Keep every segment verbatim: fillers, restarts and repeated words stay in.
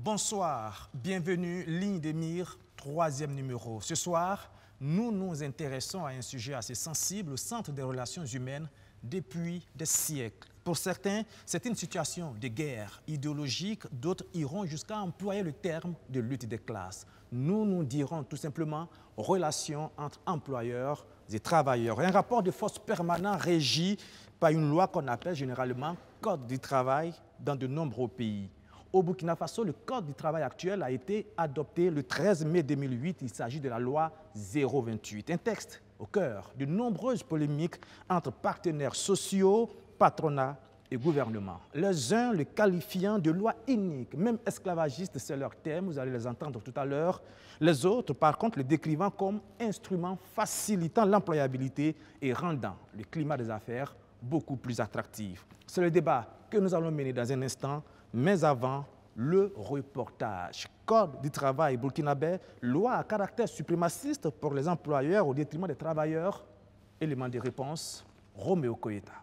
Bonsoir, bienvenue, Ligne de mire, troisième numéro. Ce soir, nous nous intéressons à un sujet assez sensible au centre des relations humaines depuis des siècles. Pour certains, c'est une situation de guerre idéologique, d'autres iront jusqu'à employer le terme de lutte des classes. Nous nous dirons tout simplement relation entre employeurs et travailleurs. Un rapport de force permanent régi par une loi qu'on appelle généralement Code du travail dans de nombreux pays. Au Burkina Faso, le Code du travail actuel a été adopté le treize mai deux mille huit. Il s'agit de la loi zéro vingt-huit, un texte au cœur de nombreuses polémiques entre partenaires sociaux, patronat et gouvernement. Les uns le qualifiant de loi inique, même esclavagiste, c'est leur thème, vous allez les entendre tout à l'heure. Les autres, par contre, le décrivant comme instrument facilitant l'employabilité et rendant le climat des affaires beaucoup plus attractif. C'est le débat que nous allons mener dans un instant. Mais avant, le reportage. Code du travail burkinabé, loi à caractère suprémaciste pour les employeurs au détriment des travailleurs. Élément de réponse, Roméo Koyeta.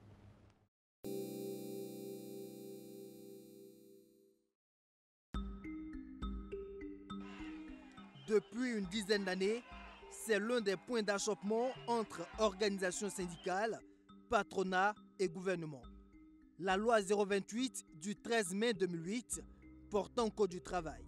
Depuis une dizaine d'années, c'est l'un des points d'achoppement entre organisations syndicales, patronat et gouvernement. La loi zéro vingt-huit du treize mai deux mille huit portant Code du travail.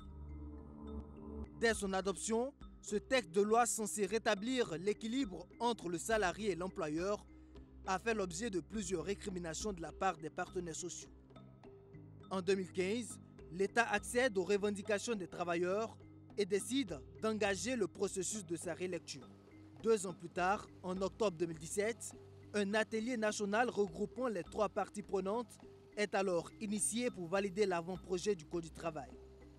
Dès son adoption, ce texte de loi censé rétablir l'équilibre entre le salarié et l'employeur a fait l'objet de plusieurs récriminations de la part des partenaires sociaux. En deux mille quinze, l'État accède aux revendications des travailleurs et décide d'engager le processus de sa rélecture. Deux ans plus tard, en octobre deux mille dix-sept, un atelier national regroupant les trois parties prenantes est alors initié pour valider l'avant-projet du Code du travail.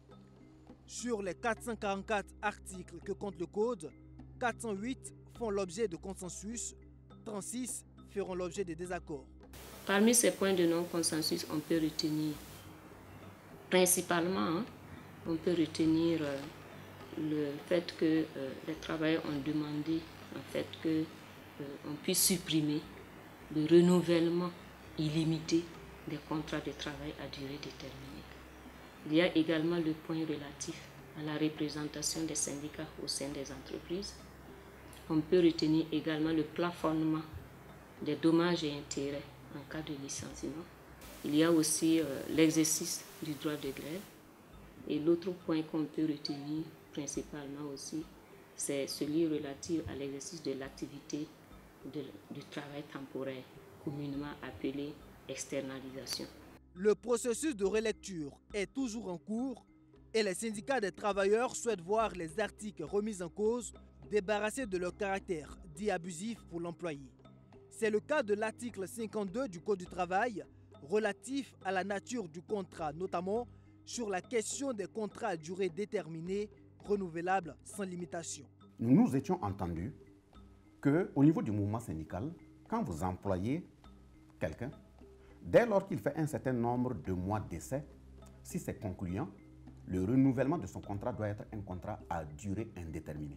Sur les quatre cent quarante-quatre articles que compte le Code, quatre cent huit font l'objet de consensus, trente-six feront l'objet de désaccords. Parmi ces points de non-consensus, on peut retenir principalement, hein, on peut retenir euh, le fait que euh, les travailleurs ont demandé en fait que on puisse supprimer le renouvellement illimité des contrats de travail à durée déterminée. Il y a également le point relatif à la représentation des syndicats au sein des entreprises. On peut retenir également le plafonnement des dommages et intérêts en cas de licenciement. Il y a aussi euh, l'exercice du droit de grève. Et l'autre point qu'on peut retenir principalement aussi, c'est celui relatif à l'exercice de l'activité De, du travail temporaire, communément appelé externalisation. Le processus de relecture est toujours en cours et les syndicats des travailleurs souhaitent voir les articles remis en cause débarrassés de leur caractère dit abusif pour l'employé. C'est le cas de l'article cinquante-deux du Code du travail relatif à la nature du contrat, notamment sur la question des contrats à durée déterminée renouvelables sans limitation. Nous nous étions entendus qu'au niveau du mouvement syndical, quand vous employez quelqu'un, dès lors qu'il fait un certain nombre de mois d'essai, si c'est concluant, le renouvellement de son contrat doit être un contrat à durée indéterminée.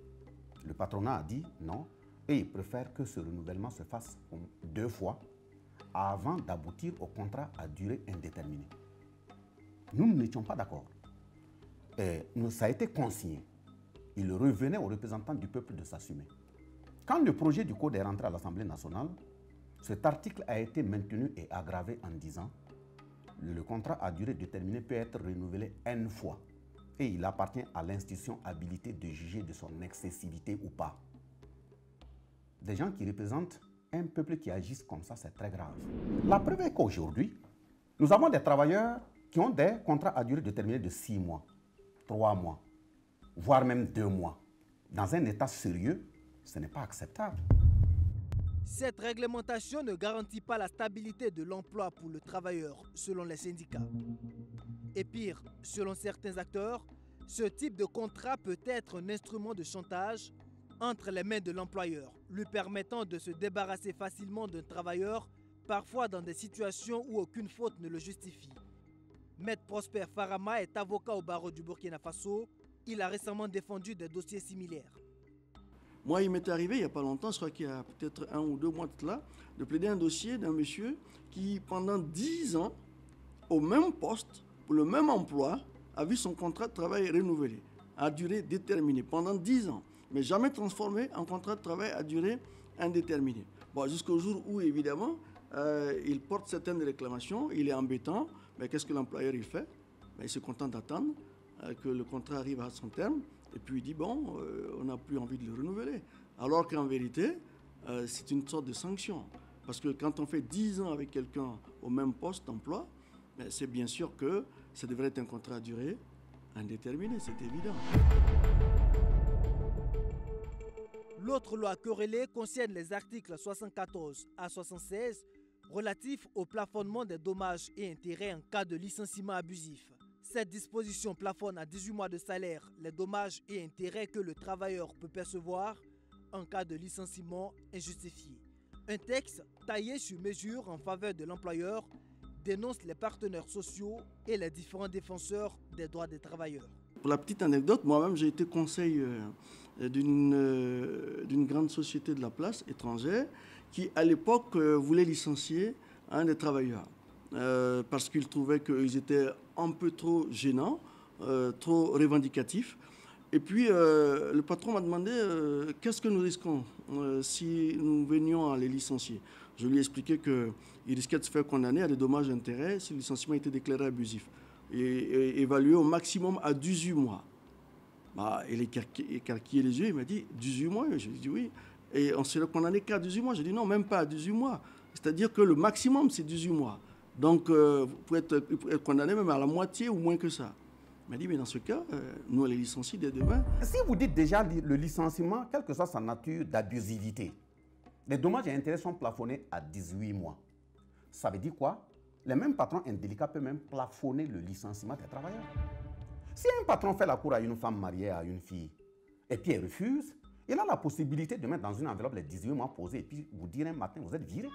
Le patronat a dit non et il préfère que ce renouvellement se fasse deux fois avant d'aboutir au contrat à durée indéterminée. Nous n'étions pas d'accord. Et ça a été consigné. Il revenait aux représentants du peuple de s'assumer. Quand le projet du Code est rentré à l'Assemblée nationale, cet article a été maintenu et aggravé en disant que le contrat à durée déterminée peut être renouvelé une fois et il appartient à l'institution habilitée de juger de son excessivité ou pas. Des gens qui représentent un peuple qui agissent comme ça, c'est très grave. La preuve est qu'aujourd'hui, nous avons des travailleurs qui ont des contrats à durée déterminée de six mois, trois mois, voire même deux mois. Dans un état sérieux, ce n'est pas acceptable. Cette réglementation ne garantit pas la stabilité de l'emploi pour le travailleur, selon les syndicats. Et pire, selon certains acteurs, ce type de contrat peut être un instrument de chantage entre les mains de l'employeur, lui permettant de se débarrasser facilement d'un travailleur, parfois dans des situations où aucune faute ne le justifie. Maître Prosper Farama est avocat au barreau du Burkina Faso. Il a récemment défendu des dossiers similaires. Moi, il m'est arrivé il n'y a pas longtemps, je crois qu'il y a peut-être un ou deux mois de là, de plaider un dossier d'un monsieur qui, pendant dix ans, au même poste, pour le même emploi, a vu son contrat de travail renouvelé à durée déterminée pendant dix ans, mais jamais transformé en contrat de travail à durée indéterminée. Bon, jusqu'au jour où, évidemment, euh, il porte certaines réclamations, il est embêtant, mais qu'est-ce que l'employeur il fait? Ben, il se contente d'attendre euh, que le contrat arrive à son terme, et puis il dit, bon, euh, on n'a plus envie de le renouveler. Alors qu'en vérité, euh, c'est une sorte de sanction. Parce que quand on fait dix ans avec quelqu'un au même poste d'emploi, ben, c'est bien sûr que ça devrait être un contrat à durée indéterminée, c'est évident. L'autre loi querellée concerne les articles soixante-quatorze à soixante-seize relatifs au plafonnement des dommages et intérêts en cas de licenciement abusif. Cette disposition plafonne à dix-huit mois de salaire les dommages et intérêts que le travailleur peut percevoir en cas de licenciement injustifié. Un texte taillé sur mesure en faveur de l'employeur dénonce les partenaires sociaux et les différents défenseurs des droits des travailleurs. Pour la petite anecdote, moi-même j'ai été conseil euh, d'une euh, d'une grande société de la place étrangère qui à l'époque euh, voulait licencier un des travailleurs euh, parce qu'ils trouvaient qu'ils étaient un peu trop gênants, euh, trop revendicatifs. Et puis euh, le patron m'a demandé euh, qu'est-ce que nous risquons euh, si nous venions à les licencier. Je lui ai expliqué qu'il risquait de se faire condamner à des dommages et intérêts si le licenciement était déclaré abusif et, et évalué au maximum à dix-huit mois. Bah, il a écarquillé les yeux, il m'a dit dix-huit mois. Je lui ai dit oui. Et on serait condamné qu'à dix-huit mois. J'ai dit non, même pas à dix-huit mois. C'est-à-dire que le maximum, c'est dix-huit mois. Donc, euh, vous pouvez être, vous pouvez être condamné même à la moitié ou moins que ça. Il m'a dit, mais dans ce cas, euh, nous, on les licencie dès demain. Si vous dites déjà le licenciement, quelle que soit sa nature d'abusivité, les dommages et intérêts sont plafonnés à dix-huit mois. Ça veut dire quoi? Les mêmes patrons indélicats peuvent même plafonner le licenciement des travailleurs. Si un patron fait la cour à une femme mariée à une fille, et puis elle refuse, il a la possibilité de mettre dans une enveloppe les dix-huit mois posés, et puis vous dire un matin, vous êtes viré.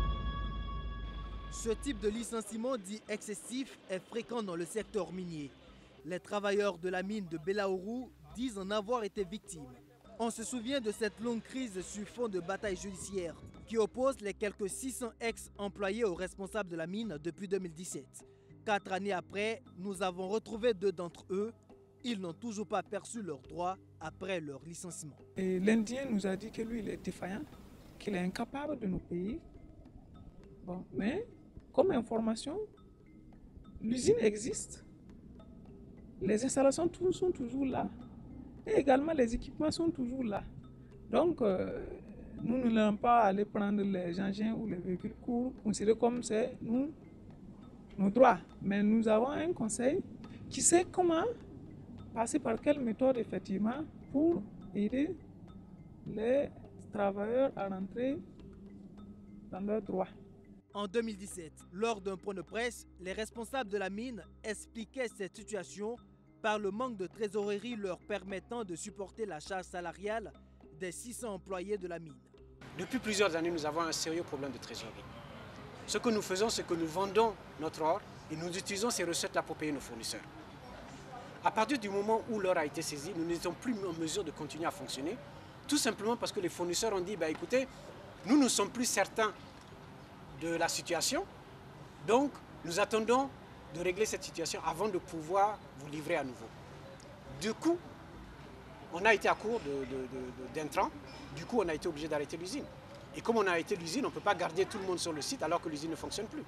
Ce type de licenciement dit excessif est fréquent dans le secteur minier. Les travailleurs de la mine de Belaourou disent en avoir été victimes. On se souvient de cette longue crise sur fond de bataille judiciaire qui oppose les quelques six cents ex-employés aux responsables de la mine depuis deux mille dix-sept. Quatre années après, nous avons retrouvé deux d'entre eux. Ils n'ont toujours pas perçu leurs droits après leur licenciement. L'Indien nous a dit que lui, il est défaillant, qu'il est incapable de nous payer. Bon, mais comme information, l'usine existe. Les installations sont toujours là. Et également, les équipements sont toujours là. Donc, euh, nous ne voulons pas aller prendre les engins ou les véhicules courts, considérer comme c'est nous, nos droits. Mais nous avons un conseil qui sait comment passer par quelle méthode, effectivement, pour aider les travailleurs à rentrer dans leurs droits. En deux mille dix-sept, lors d'un point de presse, les responsables de la mine expliquaient cette situation par le manque de trésorerie leur permettant de supporter la charge salariale des six cents employés de la mine. Depuis plusieurs années, nous avons un sérieux problème de trésorerie. Ce que nous faisons, c'est que nous vendons notre or et nous utilisons ces recettes-là pour payer nos fournisseurs. À partir du moment où l'or a été saisi, nous n'étions plus en mesure de continuer à fonctionner, tout simplement parce que les fournisseurs ont dit, bah, écoutez, nous ne sommes plus certains de la situation, donc nous attendons de régler cette situation avant de pouvoir vous livrer à nouveau. Du coup, on a été à court d'intrants, du coup on a été obligé d'arrêter l'usine. Et comme on a arrêté l'usine, on ne peut pas garder tout le monde sur le site alors que l'usine ne fonctionne plus.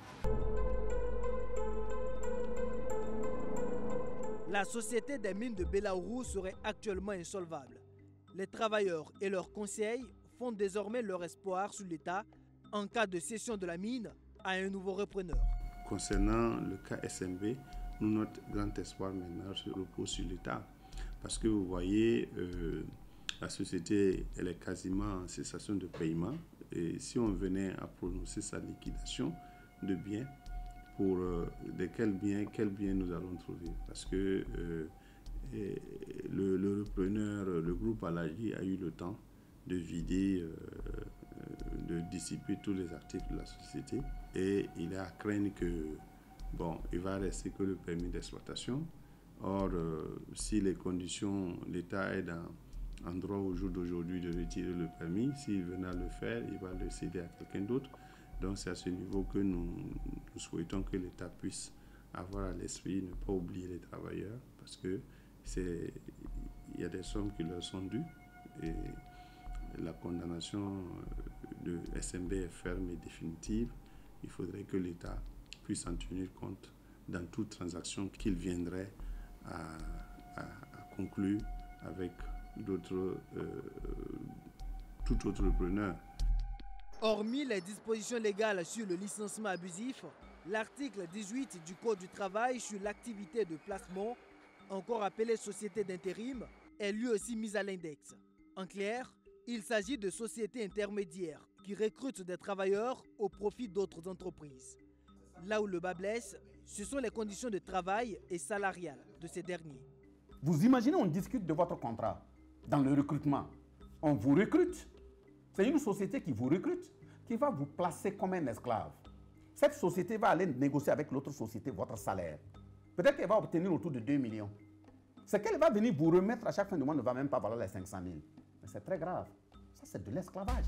La société des mines de Belaourou serait actuellement insolvable. Les travailleurs et leurs conseils font désormais leur espoir sur l'État en cas de cession de la mine à un nouveau repreneur. Concernant le cas S M B, nous, notre grand espoir maintenant se repose sur l'État. Parce que vous voyez, euh, la société elle est quasiment en cessation de paiement. Et si on venait à prononcer sa liquidation de biens, pour euh, de quels biens, quels biens nous allons trouver? Parce que euh, le, le repreneur, le groupe Alagi a eu le temps de vider, euh, de dissiper tous les actifs de la société. Et il est à craindre que, bon, il va rester que le permis d'exploitation. Or, euh, si les conditions, l'État est dans, en droit au jour d'aujourd'hui de retirer le permis, s'il venait à le faire, il va le céder à quelqu'un d'autre. Donc, c'est à ce niveau que nous, nous souhaitons que l'État puisse avoir à l'esprit, ne pas oublier les travailleurs, parce que c'est, il y a des sommes qui leur sont dues et la condamnation de S M B est ferme et définitive. Il faudrait que l'État puisse en tenir compte dans toute transaction qu'il viendrait à, à, à conclure avec d'autres, euh, tout autre preneur. Hormis les dispositions légales sur le licenciement abusif, l'article dix-huit du Code du travail sur l'activité de placement, encore appelée société d'intérim, est lui aussi mise à l'index. En clair, il s'agit de sociétés intermédiaires qui recrutent des travailleurs au profit d'autres entreprises. Là où le bas blesse, ce sont les conditions de travail et salariales de ces derniers. Vous imaginez, on discute de votre contrat dans le recrutement. On vous recrute. C'est une société qui vous recrute, qui va vous placer comme un esclave. Cette société va aller négocier avec l'autre société votre salaire. Peut-être qu'elle va obtenir autour de deux millions. Ce qu'elle va venir vous remettre à chaque fin du mois ne va même pas valoir les cinq cent mille. Mais c'est très grave. Ça, c'est de l'esclavage.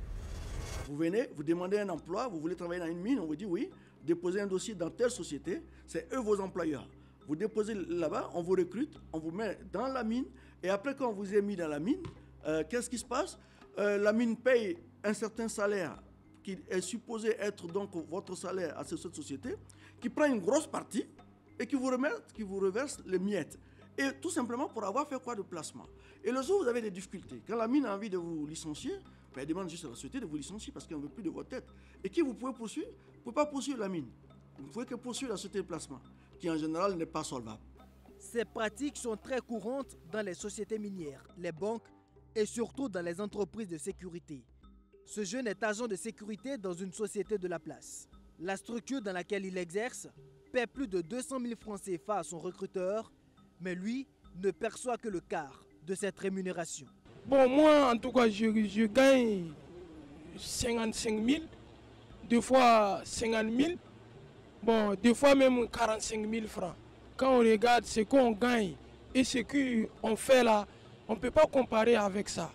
Vous venez, vous demandez un emploi, vous voulez travailler dans une mine, on vous dit oui, déposez un dossier dans telle société, c'est eux vos employeurs. Vous déposez là-bas, on vous recrute, on vous met dans la mine, et après quand on vous est mis dans la mine, euh, qu'est-ce qui se passe? euh, La mine paye un certain salaire qui est supposé être donc votre salaire à cette société, qui prend une grosse partie et qui vous remet, qui vous reverse les miettes. Et tout simplement pour avoir fait quoi de placement. Et le jour où vous avez des difficultés, quand la mine a envie de vous licencier, ben elle demande juste à la société de vous licencier parce qu'elle ne veut plus de votre tête. Et qui vous pouvez poursuivre? Vous ne pouvez pas poursuivre la mine. Vous ne pouvez que poursuivre la société de placement, qui en général n'est pas solvable. Ces pratiques sont très courantes dans les sociétés minières, les banques et surtout dans les entreprises de sécurité. Ce jeune est agent de sécurité dans une société de la place. La structure dans laquelle il exerce paie plus de deux cent mille francs C F A à son recruteur, mais lui ne perçoit que le quart de cette rémunération. Bon, moi, en tout cas, je, je gagne cinquante-cinq mille, deux fois cinquante mille, bon, deux fois même quarante-cinq mille francs. Quand on regarde ce qu'on gagne et ce qu'on fait là, on ne peut pas comparer avec ça.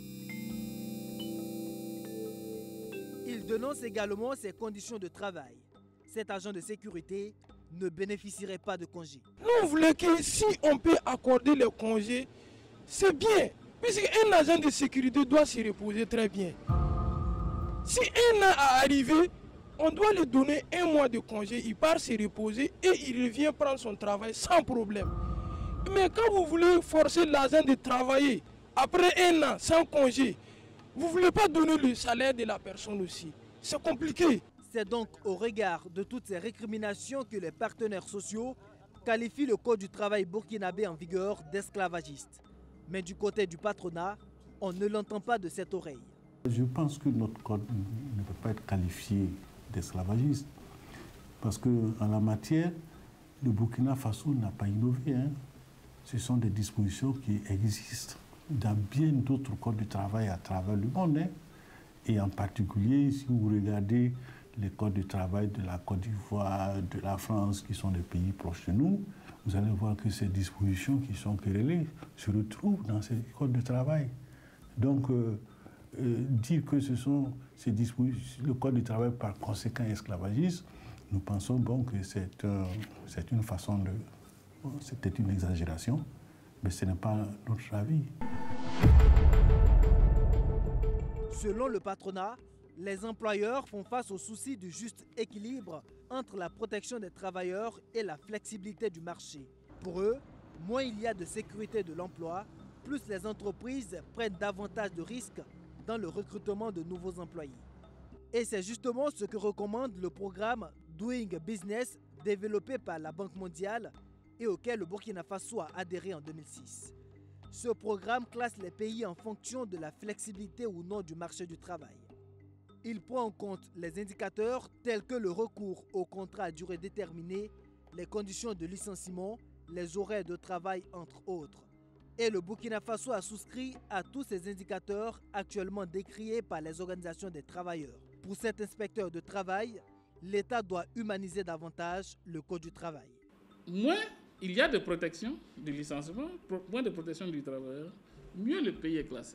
Il dénonce également ses conditions de travail. Cet agent de sécurité ne bénéficierait pas de congé. Nous, on voulait que si on peut accorder les congés, c'est bien. Puisqu'un agent de sécurité doit se reposer très bien. Si un an est arrivé, on doit lui donner un mois de congé, il part se reposer et il revient prendre son travail sans problème. Mais quand vous voulez forcer l'agent de travailler après un an sans congé, vous ne voulez pas donner le salaire de la personne aussi. C'est compliqué. C'est donc au regard de toutes ces récriminations que les partenaires sociaux qualifient le Code du travail burkinabé en vigueur d'esclavagiste. Mais du côté du patronat, on ne l'entend pas de cette oreille. Je pense que notre code ne peut pas être qualifié d'esclavagiste. Parce qu'en la matière, le Burkina Faso n'a pas innové. Hein. Ce sont des dispositions qui existent dans bien d'autres codes du travail à travers le monde. Hein. Et en particulier, si vous regardez les codes du travail de la Côte d'Ivoire, de la France, qui sont des pays proches de nous, vous allez voir que ces dispositions qui sont querellées se retrouvent dans ces codes de travail. Donc, euh, euh, dire que ce sont ces dispositions, le code du travail par conséquent esclavagiste, nous pensons bon que c'est euh, c'est une façon de... Bon, c'est peut-être une exagération, mais ce n'est pas notre avis. Selon le patronat, les employeurs font face au souci du juste équilibre entre la protection des travailleurs et la flexibilité du marché. Pour eux, moins il y a de sécurité de l'emploi, plus les entreprises prennent davantage de risques dans le recrutement de nouveaux employés. Et c'est justement ce que recommande le programme Doing Business développé par la Banque mondiale et auquel le Burkina Faso a adhéré en deux mille six. Ce programme classe les pays en fonction de la flexibilité ou non du marché du travail. Il prend en compte les indicateurs tels que le recours au contrat à durée déterminée, les conditions de licenciement, les horaires de travail, entre autres. Et le Burkina Faso a souscrit à tous ces indicateurs actuellement décriés par les organisations des travailleurs. Pour cet inspecteur de travail, l'État doit humaniser davantage le Code du travail. Moins il y a de protection du licenciement, moins de protection du travailleur, mieux le pays est classé.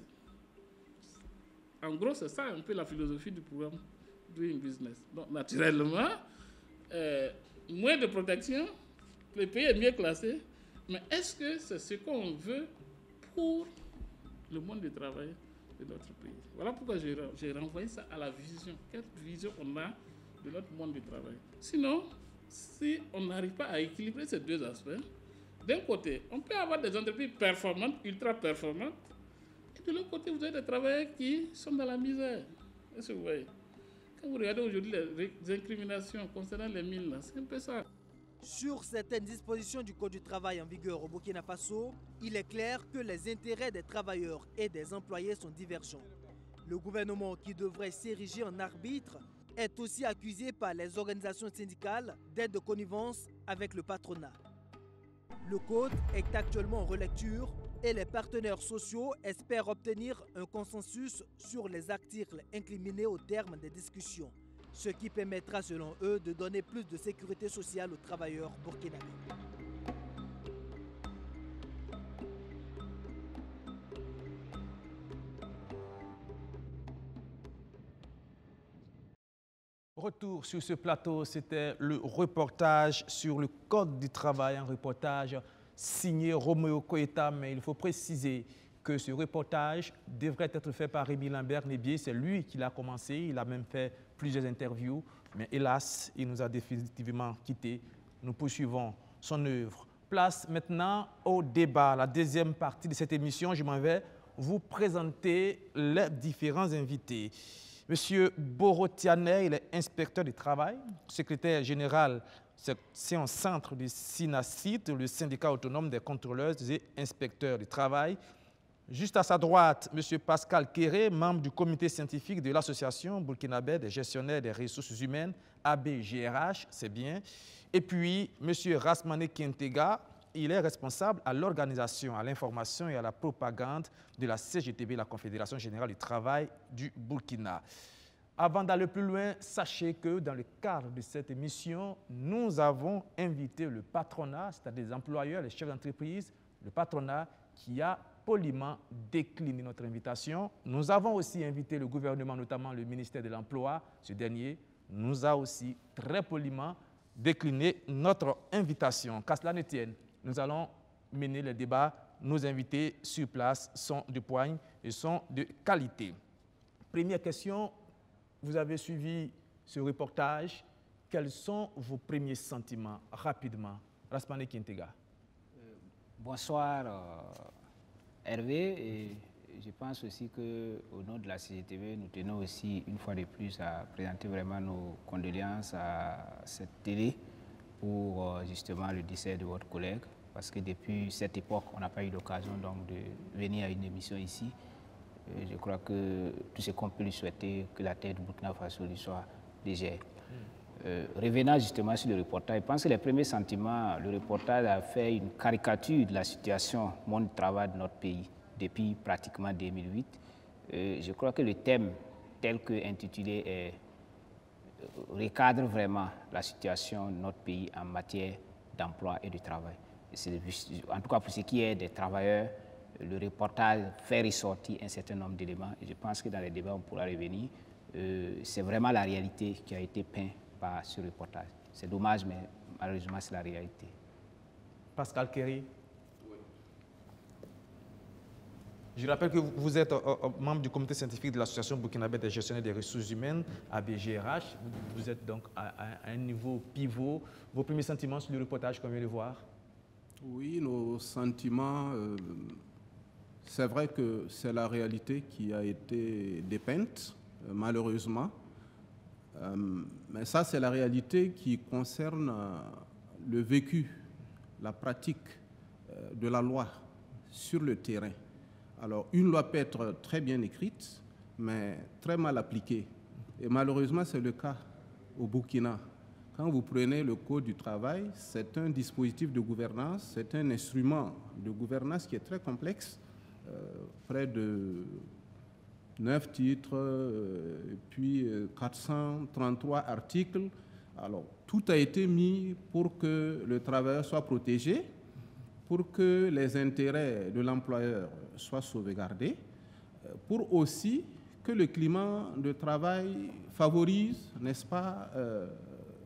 En gros, c'est ça un peu la philosophie du programme Doing Business. Donc, naturellement, euh, moins de protection, le pays est mieux classé, mais est-ce que c'est ce qu'on veut pour le monde du travail de notre pays? Voilà pourquoi j'ai renvoyé ça à la vision. Quelle vision on a de notre monde du travail? Sinon, si on n'arrive pas à équilibrer ces deux aspects, d'un côté, on peut avoir des entreprises performantes, ultra performantes, et de l'autre côté, vous avez des travailleurs qui sont dans la misère. Est-ce que vous voyez? Quand vous regardez aujourd'hui les incriminations concernant les mines, c'est un peu ça. Sur certaines dispositions du Code du travail en vigueur au Burkina Faso, il est clair que les intérêts des travailleurs et des employés sont divergents. Le gouvernement, qui devrait s'ériger en arbitre, est aussi accusé par les organisations syndicales d'être de connivence avec le patronat. Le Code est actuellement en relecture et les partenaires sociaux espèrent obtenir un consensus sur les articles incriminés au terme des discussions, ce qui permettra selon eux de donner plus de sécurité sociale aux travailleurs burkinabés. Retour sur ce plateau, c'était le reportage sur le Code du travail, un reportage signé Roméo Koïta, mais il faut préciser que ce reportage devrait être fait par Rémi Lambert-Nébier. C'est lui qui l'a commencé, il a même fait plusieurs interviews, mais hélas, il nous a définitivement quittés. Nous poursuivons son œuvre. Place maintenant au débat, la deuxième partie de cette émission. Je m'en vais vous présenter les différents invités. Monsieur Borotianet, il est inspecteur du travail, secrétaire général section centre du SINACIT, le syndicat autonome des contrôleurs et inspecteurs du travail. Juste à sa droite, M. Pascal Kéré, membre du comité scientifique de l'Association burkinabé des gestionnaires des ressources humaines, A B G R H, c'est bien. Et puis, M. Rasmane Kintega, il est responsable à l'organisation, à l'information et à la propagande de la C G T B, la Confédération générale du travail du Burkina. Avant d'aller plus loin, sachez que dans le cadre de cette émission, nous avons invité le patronat, c'est-à-dire les employeurs, les chefs d'entreprise, le patronat qui a poliment décliné notre invitation. Nous avons aussi invité le gouvernement, notamment le ministère de l'Emploi. Ce dernier nous a aussi très poliment décliné notre invitation. Qu'à cela ne tienne, nous allons mener le débat. Nos invités sur place sont de poigne et sont de qualité. Première question, vous avez suivi ce reportage. Quels sont vos premiers sentiments, rapidement? Rasmane Kintega. Euh, bonsoir euh, Hervé. Et je pense aussi qu'au nom de la C G T B, nous tenons aussi une fois de plus à présenter vraiment nos condoléances à cette télé pour euh, justement le décès de votre collègue. Parce que depuis cette époque, on n'a pas eu l'occasion donc de venir à une émission ici. Et je crois que tout ce qu'on peut lui souhaiter, que la terre du Burkina Faso lui soit légère. Mm. Euh, revenant justement sur le reportage, je pense que les premiers sentiments, le reportage a fait une caricature de la situation monde du travail de notre pays depuis pratiquement deux mille huit. Euh, je crois que le thème tel que intitulé est, euh, recadre vraiment la situation de notre pays en matière d'emploi et de travail. En tout cas, pour ce qui est des travailleurs, le reportage fait ressortir un certain nombre d'éléments. Et je pense que dans les débats, on pourra revenir. Euh, c'est vraiment la réalité qui a été peinte par ce reportage. C'est dommage, mais malheureusement, c'est la réalité. Pascal Kéré. Oui. Je rappelle que vous êtes euh, euh, membre du comité scientifique de l'Association burkinabé des gestionnaires des ressources humaines, A B G R H. Vous êtes donc à, à, à un niveau pivot. Vos premiers sentiments sur le reportage qu'on vient de voir? Oui, nos sentiments, euh, c'est vrai que c'est la réalité qui a été dépeinte, euh, malheureusement. Euh, mais ça, c'est la réalité qui concerne euh, le vécu, la pratique euh, de la loi sur le terrain. Alors, une loi peut être très bien écrite, mais très mal appliquée. Et malheureusement, c'est le cas au Burkina. Quand vous prenez le Code du travail, c'est un dispositif de gouvernance, c'est un instrument de gouvernance qui est très complexe, euh, près de neuf titres, euh, puis euh, quatre cent trente-trois articles. Alors, tout a été mis pour que le travailleur soit protégé, pour que les intérêts de l'employeur soient sauvegardés, euh, pour aussi que le climat de travail favorise, n'est-ce pas, euh,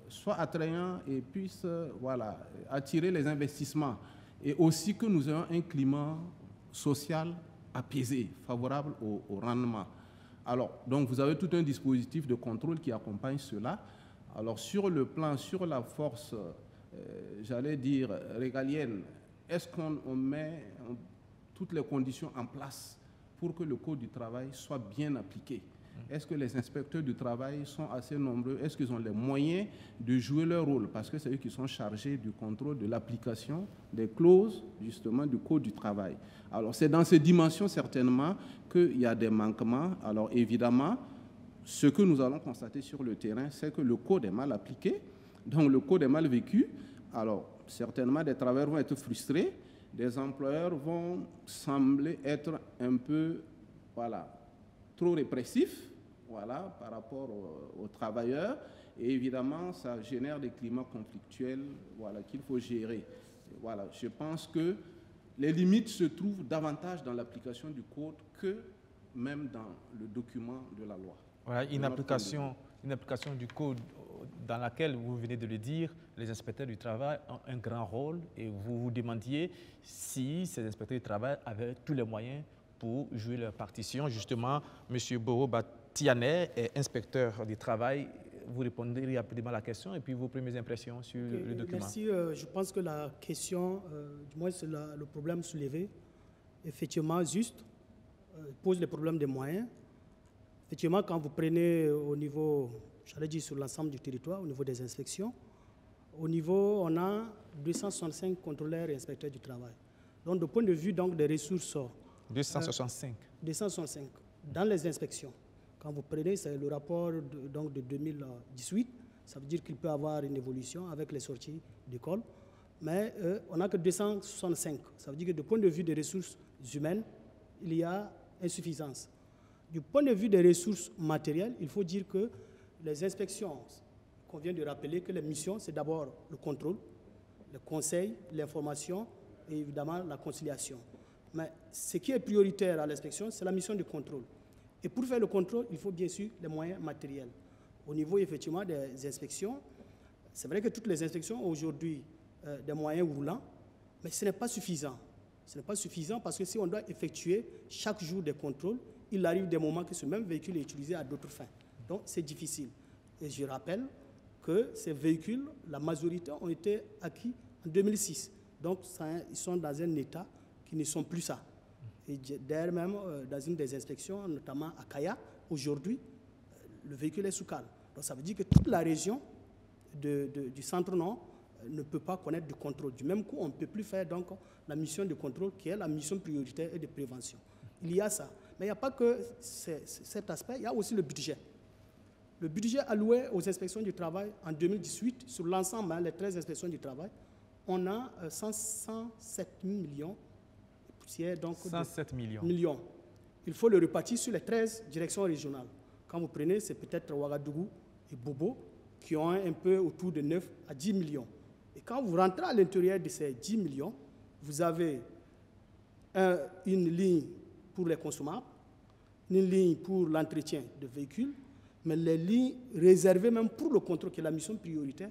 soit attrayant et puisse euh, voilà, attirer les investissements. Et aussi que nous ayons un climat social apaisé, favorable au, au rendement. Alors, donc vous avez tout un dispositif de contrôle qui accompagne cela. Alors, sur le plan, sur la force, euh, j'allais dire, régalienne, est-ce qu'on on met toutes les conditions en place pour que le Code du travail soit bien appliqué? Est-ce que les inspecteurs du travail sont assez nombreux? Est-ce qu'ils ont les moyens de jouer leur rôle? Parce que c'est eux qui sont chargés du contrôle de l'application des clauses, justement, du Code du travail. Alors, c'est dans ces dimensions, certainement, qu'il y a des manquements. Alors, évidemment, ce que nous allons constater sur le terrain, c'est que le Code est mal appliqué, donc le Code est mal vécu. Alors, certainement, des travailleurs vont être frustrés, des employeurs vont sembler être un peu, voilà, trop répressifs, voilà, par rapport aux, aux travailleurs, et évidemment, ça génère des climats conflictuels, voilà, qu'il faut gérer. Et voilà, je pense que les limites se trouvent davantage dans l'application du Code que même dans le document de la loi. Voilà, une application, une application du Code dans laquelle, vous venez de le dire, les inspecteurs du travail ont un grand rôle, et vous vous demandiez si ces inspecteurs du travail avaient tous les moyens pour jouer leur partition. Justement, M. Boro Batianet est inspecteur du travail. Vous répondrez rapidement à la question et puis vos premières impressions sur okay, le document. Merci. Euh, je pense que la question, euh, du moins c'est la, le problème soulevé, effectivement juste, euh, pose le problème des moyens. Effectivement, quand vous prenez au niveau, j'allais dire sur l'ensemble du territoire, au niveau des inspections, au niveau, on a deux cent soixante-cinq contrôleurs et inspecteurs du travail. Donc, du point de vue donc, des ressources, deux cent soixante-cinq. Euh, deux cent soixante-cinq. Dans les inspections, quand vous prenez, c'est le rapport de, donc de deux mille dix-huit, ça veut dire qu'il peut y avoir une évolution avec les sorties d'école, mais euh, on n'a que deux cent soixante-cinq. Ça veut dire que du point de vue des ressources humaines, il y a insuffisance. Du point de vue des ressources matérielles, il faut dire que les inspections, qu'on vient de rappeler que les missions, c'est d'abord le contrôle, le conseil, l'information et évidemment la conciliation. Mais ce qui est prioritaire à l'inspection, c'est la mission de contrôle. Et pour faire le contrôle, il faut bien sûr les moyens matériels. Au niveau effectivement des inspections, c'est vrai que toutes les inspections ont aujourd'hui euh, des moyens roulants, mais ce n'est pas suffisant. Ce n'est pas suffisant parce que si on doit effectuer chaque jour des contrôles, il arrive des moments que ce même véhicule est utilisé à d'autres fins. Donc c'est difficile. Et je rappelle que ces véhicules, la majorité ont été acquis en deux mille six. Donc ça, ils sont dans un état qui ne sont plus ça. Et d'ailleurs même, euh, dans une des inspections, notamment à Kaya, aujourd'hui, euh, le véhicule est sous cale. Donc ça veut dire que toute la région de, de, du centre-nord euh, ne peut pas connaître de contrôle. Du même coup, on ne peut plus faire donc, la mission de contrôle qui est la mission prioritaire et de prévention. Il y a ça. Mais il n'y a pas que cet aspect, il y a aussi le budget. Le budget alloué aux inspections du travail en deux mille dix-huit, sur l'ensemble, hein, les treize inspections du travail, on a euh, cent sept millions. Donc cent sept millions. millions. Il faut le répartir sur les treize directions régionales. Quand vous prenez, c'est peut-être Ouagadougou et Bobo qui ont un peu autour de neuf à dix millions. Et quand vous rentrez à l'intérieur de ces dix millions, vous avez un, une ligne pour les consommables, une ligne pour l'entretien de véhicules, mais les lignes réservées même pour le contrôle, qui est la mission prioritaire,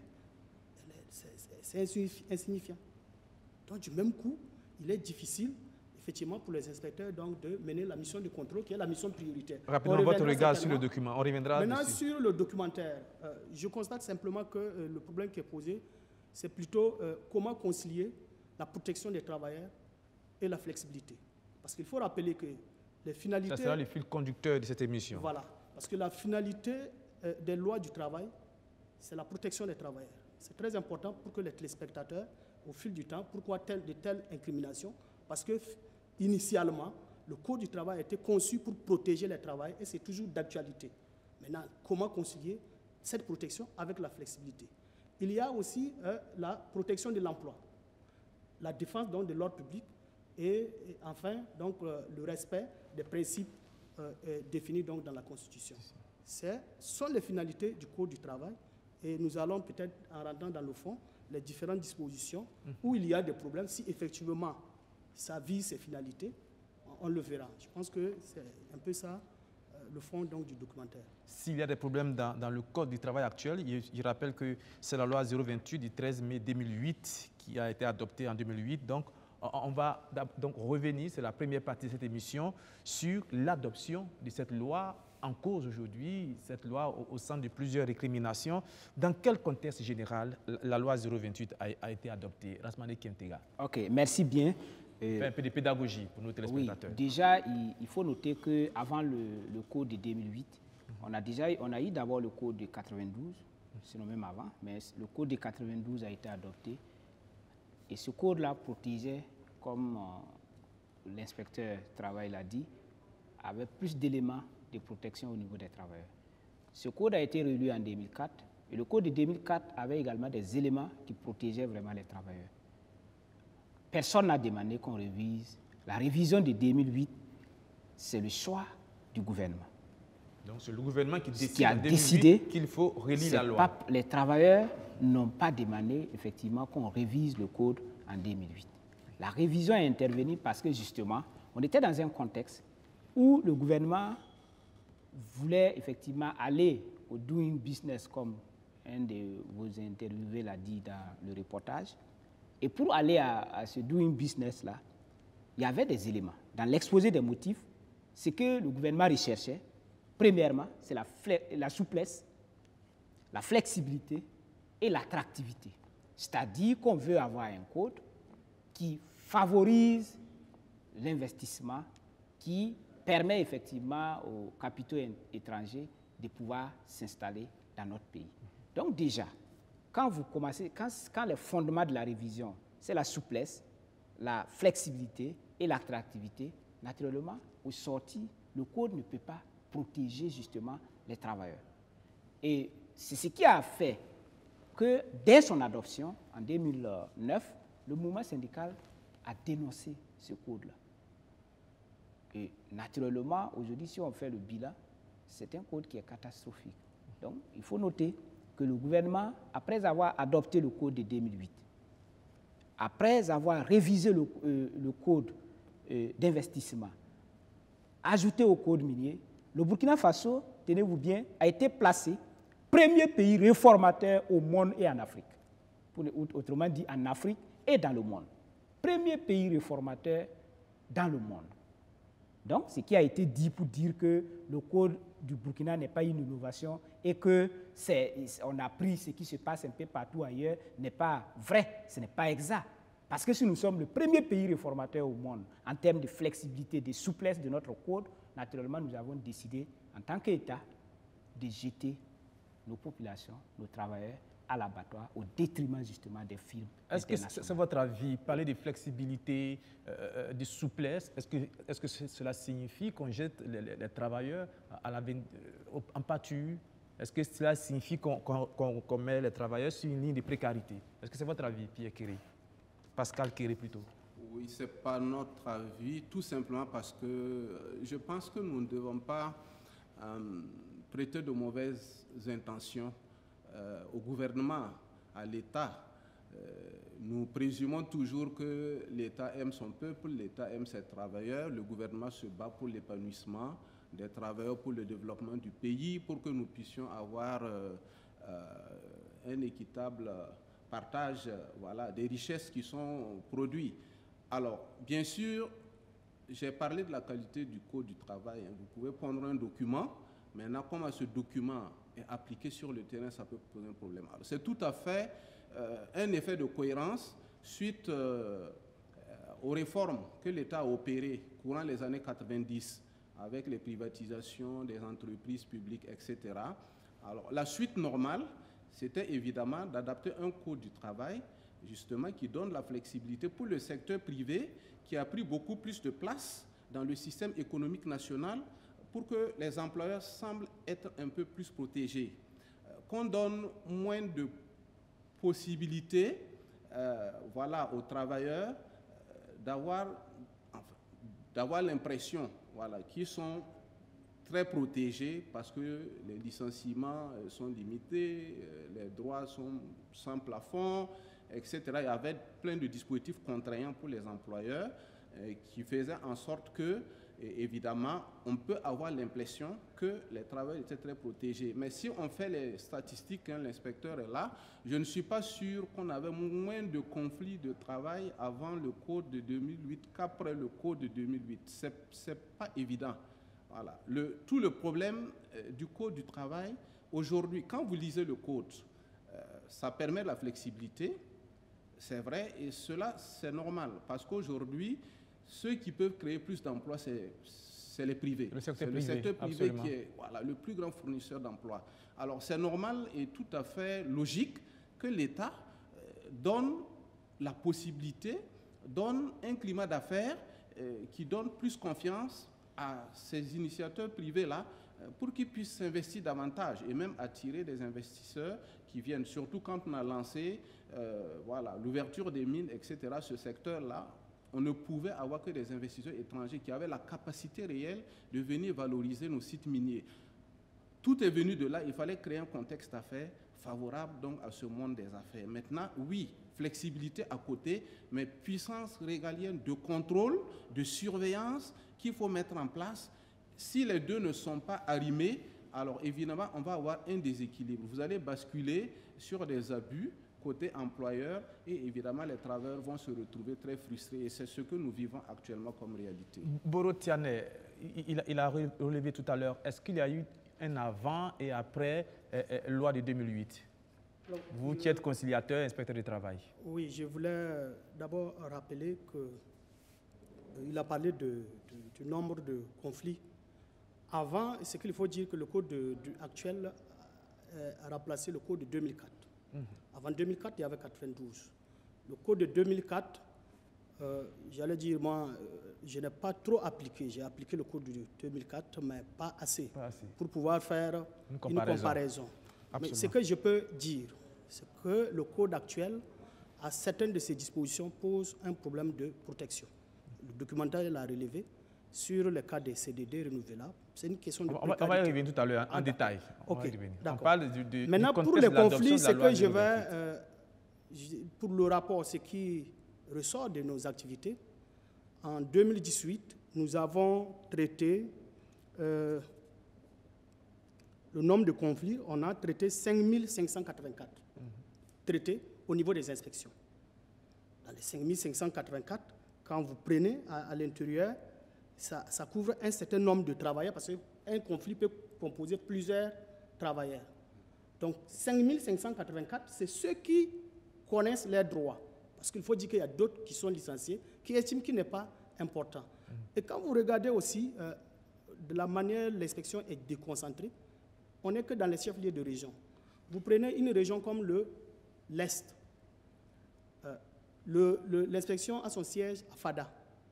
c'est insignifiant. Donc du même coup, il est difficile effectivement pour les inspecteurs donc, de mener la mission de contrôle qui est la mission prioritaire. Rapidement, votre regard sur le document. On reviendra Maintenant, dessus. sur le documentaire, euh, je constate simplement que euh, le problème qui est posé, c'est plutôt euh, comment concilier la protection des travailleurs et la flexibilité. Parce qu'il faut rappeler que les finalités... Ça sera le fil conducteur de cette émission. Voilà. Parce que la finalité euh, des lois du travail, c'est la protection des travailleurs. C'est très important pour que les téléspectateurs, au fil du temps, pourquoi telle, de telles incriminations? Parce que initialement, le Code du travail a été conçu pour protéger les travailleurs et c'est toujours d'actualité. Maintenant, comment concilier cette protection avec la flexibilité? Il y a aussi euh, la protection de l'emploi, la défense donc, de l'ordre public et, et enfin donc, euh, le respect des principes euh, euh, définis donc, dans la Constitution. Ce sont les finalités du Code du travail et nous allons peut-être, en rentrant dans le fond, les différentes dispositions mmh. où il y a des problèmes, si effectivement ça vise ces finalités, on le verra. Je pense que c'est un peu ça euh, le fond donc, du documentaire. S'il y a des problèmes dans, dans le code du travail actuel, je, je rappelle que c'est la loi zéro vingt-huit du treize mai deux mille huit qui a été adoptée en deux mille huit. Donc, on va donc revenir, c'est la première partie de cette émission, sur l'adoption de cette loi en cause aujourd'hui, cette loi au, au sein de plusieurs récriminations. Dans quel contexte général la loi zéro vingt-huit a, a été adoptée? Rasmane Kentega. Ok, merci bien. Euh, un peu de pédagogie pour nos téléspectateurs. Oui, déjà, il, il faut noter qu'avant le, le code de deux mille huit, mm-hmm. on, a déjà, on a eu d'abord le code de quatre-vingt-douze, mm-hmm. sinon même avant, mais le code de quatre-vingt-douze a été adopté. Et ce code-là protégeait, comme euh, l'inspecteur du travail l'a dit, avait plus d'éléments de protection au niveau des travailleurs. Ce code a été relu en deux mille quatre, et le code de deux mille quatre avait également des éléments qui protégeaient vraiment les travailleurs. Personne n'a demandé qu'on révise. La révision de deux mille huit, c'est le choix du gouvernement. Donc c'est le gouvernement qui, décide qui a décidé qu'il faut relire la loi. Pas, les travailleurs n'ont pas demandé effectivement qu'on révise le code en deux mille huit. La révision est intervenue parce que justement, on était dans un contexte où le gouvernement voulait effectivement aller au doing business, comme un de vos interviewés l'a dit dans le reportage. Et pour aller à, à ce doing business-là, il y avait des éléments. Dans l'exposé des motifs, ce que le gouvernement recherchait, premièrement, c'est la, la souplesse, la flexibilité et l'attractivité. C'est-à-dire qu'on veut avoir un code qui favorise l'investissement, qui permet effectivement aux capitaux étrangers de pouvoir s'installer dans notre pays. Donc déjà, quand vous commencez, quand, quand les fondements de la révision, c'est la souplesse, la flexibilité et l'attractivité, naturellement, au sorti, le code ne peut pas protéger justement les travailleurs. Et c'est ce qui a fait que dès son adoption, en deux mille neuf, le mouvement syndical a dénoncé ce code-là. Et naturellement, aujourd'hui, si on fait le bilan, c'est un code qui est catastrophique. Donc, il faut noter que le gouvernement, après avoir adopté le code de deux mille huit, après avoir révisé le, euh, le code euh, d'investissement, ajouté au code minier, le Burkina Faso, tenez-vous bien, a été placé premier pays réformateur au monde et en Afrique. Pour, autrement dit, en Afrique et dans le monde. Premier pays réformateur dans le monde. Donc, ce qui a été dit pour dire que le code du Burkina n'est pas une innovation et que c'est, on a pris ce qui se passe un peu partout ailleurs n'est pas vrai, ce n'est pas exact. Parce que si nous sommes le premier pays réformateur au monde en termes de flexibilité, de souplesse de notre code, naturellement, nous avons décidé, en tant qu'État, de jeter nos populations, nos travailleurs, à l'abattoir au détriment justement des firmes. Est-ce que c'est votre avis, parler de flexibilité, euh, de souplesse, est-ce que, est-ce que cela signifie qu'on jette les, les, les travailleurs à la, en pâture? Est-ce que cela signifie qu'on qu'on, qu'on met les travailleurs sur une ligne de précarité? Est-ce que c'est votre avis, Pierre Kéré? Pascal Kéré plutôt. Oui, ce n'est pas notre avis, tout simplement parce que je pense que nous ne devons pas euh, prêter de mauvaises intentions Euh, au gouvernement, à l'État. Euh, nous présumons toujours que l'État aime son peuple, l'État aime ses travailleurs, le gouvernement se bat pour l'épanouissement des travailleurs, pour le développement du pays, pour que nous puissions avoir euh, euh, un équitable partage euh, voilà, des richesses qui sont produites. Alors, bien sûr, j'ai parlé de la qualité du code du travail. Hein. Vous pouvez prendre un document, maintenant, comme à ce document est appliqué sur le terrain, ça peut poser un problème. C'est tout à fait euh, un effet de cohérence suite euh, aux réformes que l'État a opérées courant les années quatre-vingt-dix avec les privatisations des entreprises publiques, et cetera. Alors, la suite normale, c'était évidemment d'adapter un code du travail, justement, qui donne la flexibilité pour le secteur privé, qui a pris beaucoup plus de place dans le système économique national, pour que les employeurs semblent être un peu plus protégés, euh, qu'on donne moins de possibilités euh, voilà, aux travailleurs euh, d'avoir enfin, d'avoir l'impression voilà, qu'ils sont très protégés parce que les licenciements euh, sont limités, euh, les droits sont sans plafond, et cetera. Il y avait plein de dispositifs contraignants pour les employeurs euh, qui faisaient en sorte que et évidemment, on peut avoir l'impression que les travailleurs étaient très protégés. Mais si on fait les statistiques, hein, l'inspecteur est là, je ne suis pas sûr qu'on avait moins de conflits de travail avant le code de deux mille huit qu'après le code de deux mille huit. Ce n'est pas évident. Voilà. Le, tout le problème euh, du code du travail, aujourd'hui, quand vous lisez le code, euh, ça permet la flexibilité, c'est vrai, et cela, c'est normal, parce qu'aujourd'hui, ceux qui peuvent créer plus d'emplois, c'est les privés. Le secteur privé, le secteur privé absolument. Qui est voilà, le plus grand fournisseur d'emplois. Alors, c'est normal et tout à fait logique que l'État euh, donne la possibilité, donne un climat d'affaires euh, qui donne plus confiance à ces initiateurs privés-là euh, pour qu'ils puissent s'investir davantage et même attirer des investisseurs qui viennent, surtout quand on a lancé euh, voilà, l'ouverture des mines, et cetera, ce secteur-là, on ne pouvait avoir que des investisseurs étrangers qui avaient la capacité réelle de venir valoriser nos sites miniers. Tout est venu de là, il fallait créer un contexte d'affaires favorable donc à ce monde des affaires. Maintenant, oui, flexibilité à côté, mais puissance régalienne de contrôle, de surveillance qu'il faut mettre en place. Si les deux ne sont pas arrimés, alors évidemment, on va avoir un déséquilibre. Vous allez basculer sur des abus côté employeur et évidemment, les travailleurs vont se retrouver très frustrés et c'est ce que nous vivons actuellement comme réalité. Boro Tiane, il, il a relevé tout à l'heure, est-ce qu'il y a eu un avant et après euh, euh, loi de deux mille huit? Donc, vous qui êtes conciliateur, inspecteur du travail. Oui, je voulais d'abord rappeler qu'il a parlé de, de, du nombre de conflits. Avant, c'est qu'il faut dire que le code de, de, actuel a remplacé le code de deux mille quatre. Mmh. Avant deux mille quatre, il y avait quatre-vingt-douze. Le code de deux mille quatre, euh, j'allais dire, moi, euh, je n'ai pas trop appliqué. J'ai appliqué le code de deux mille quatre, mais pas assez, pas assez. pour pouvoir faire une comparaison. Une comparaison. Mais ce que je peux dire, c'est que le code actuel, à certaines de ses dispositions, pose un problème de protection. Le documentaire l'a relevé sur le cas des C D D renouvelables. C'est une question de on va, on va y revenir tout à l'heure, en ah, détail. Ok, on parle du, du, Maintenant, du pour les conflits, c'est que je vais, euh, pour le rapport, ce qui ressort de nos activités, en deux mille dix-huit, nous avons traité euh, le nombre de conflits, on a traité cinq mille cinq cent quatre-vingt-quatre mm-hmm. traités au niveau des inspections. Dans les cinq mille cinq cent quatre-vingt-quatre, quand vous prenez à, à l'intérieur, ça, ça couvre un certain nombre de travailleurs parce qu'un conflit peut composer plusieurs travailleurs. Donc cinq mille cinq cent quatre-vingt-quatre, c'est ceux qui connaissent leurs droits. Parce qu'il faut dire qu'il y a d'autres qui sont licenciés, qui estiment qu'il n'est pas important. Mm-hmm. Et quand vous regardez aussi euh, de la manière dont l'inspection est déconcentrée, on n'est que dans les chefs-lieux de région. Vous prenez une région comme le, l'Est. Euh, le, le, l'inspection a son siège à Fada.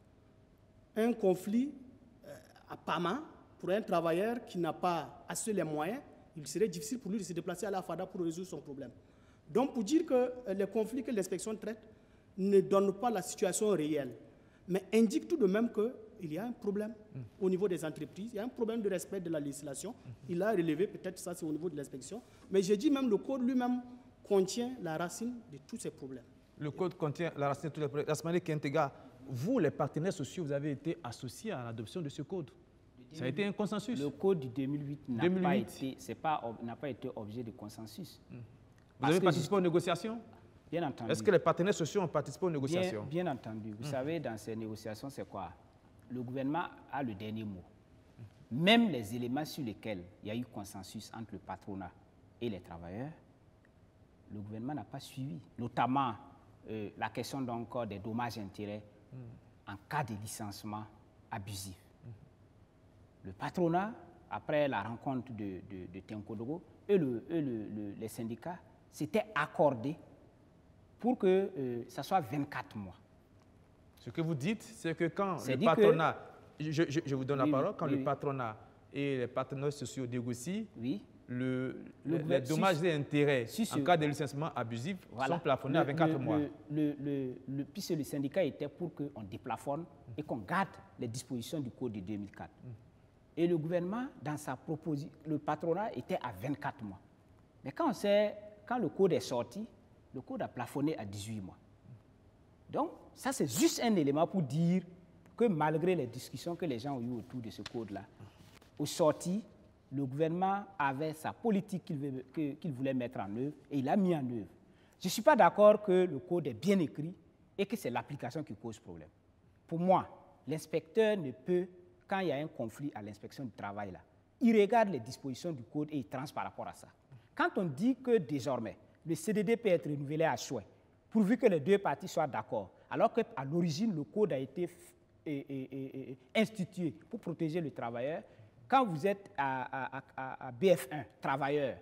Un conflit euh, à Pama, pour un travailleur qui n'a pas assez les moyens, il serait difficile pour lui de se déplacer à la Fada pour résoudre son problème. Donc, pour dire que euh, les conflits que l'inspection traite ne donnent pas la situation réelle, mais indiquent tout de même qu'il y a un problème mmh. au niveau des entreprises, il y a un problème de respect de la législation. Mmh. Il a relevé, peut-être ça c'est au niveau de l'inspection, mais j'ai dit même le code lui-même contient la racine de tous ces problèmes. Le code contient la racine de tous les problèmes. Asmani Kentega, vous, les partenaires sociaux, vous avez été associés à l'adoption de ce code. Ça a été un consensus. Le code du deux mille huit n'a pas été, c'est pas, n'a pas été objet de consensus. Mmh. Vous avez participé aux négociations? Bien entendu. Est-ce que les partenaires sociaux ont participé aux négociations? Bien, bien entendu. Vous mmh. savez, dans ces négociations, c'est quoi? Le gouvernement a le dernier mot. Mmh. Même les éléments sur lesquels il y a eu consensus entre le patronat et les travailleurs, le gouvernement n'a pas suivi. Notamment euh, la question donc des dommages et intérêts mmh. en cas de licenciement abusif. Mmh. Le patronat, après la rencontre de, de, de Tenkodogo, et, le, et le, le, les syndicats s'étaient accordés pour que euh, ça soit vingt-quatre mois. Ce que vous dites, c'est que quand c'est le patronat, que, je, je, je vous donne oui, la parole, quand oui, le patronat et les partenaires sociaux négocient, oui. le, le, les dommages si, et intérêts si, en cas de licenciement abusif voilà. sont plafonnés le, à vingt-quatre le, mois. Le, le, le, puisque le syndicat était pour qu'on déplafonne mmh. et qu'on garde les dispositions du code de deux mille quatre. Mmh. Et le gouvernement, dans sa proposition, le patronat était à vingt-quatre mois. Mais quand, on sait, quand le code est sorti, le code a plafonné à dix-huit mois. Donc, ça, c'est juste un élément pour dire que malgré les discussions que les gens ont eues autour de ce code-là, au sorti, le gouvernement avait sa politique qu'il veut, qu'il voulait mettre en œuvre et il l'a mis en œuvre. Je ne suis pas d'accord que le code est bien écrit et que c'est l'application qui cause problème. Pour moi, l'inspecteur ne peut, quand il y a un conflit à l'inspection du travail, là, il regarde les dispositions du code et il tranche par rapport à ça. Quand on dit que désormais, le C D D peut être renouvelé à souhait, pourvu que les deux parties soient d'accord, alors qu'à l'origine, le code a été et, et, et, institué pour protéger le travailleur. Quand vous êtes à, à, à, à B F un, travailleur,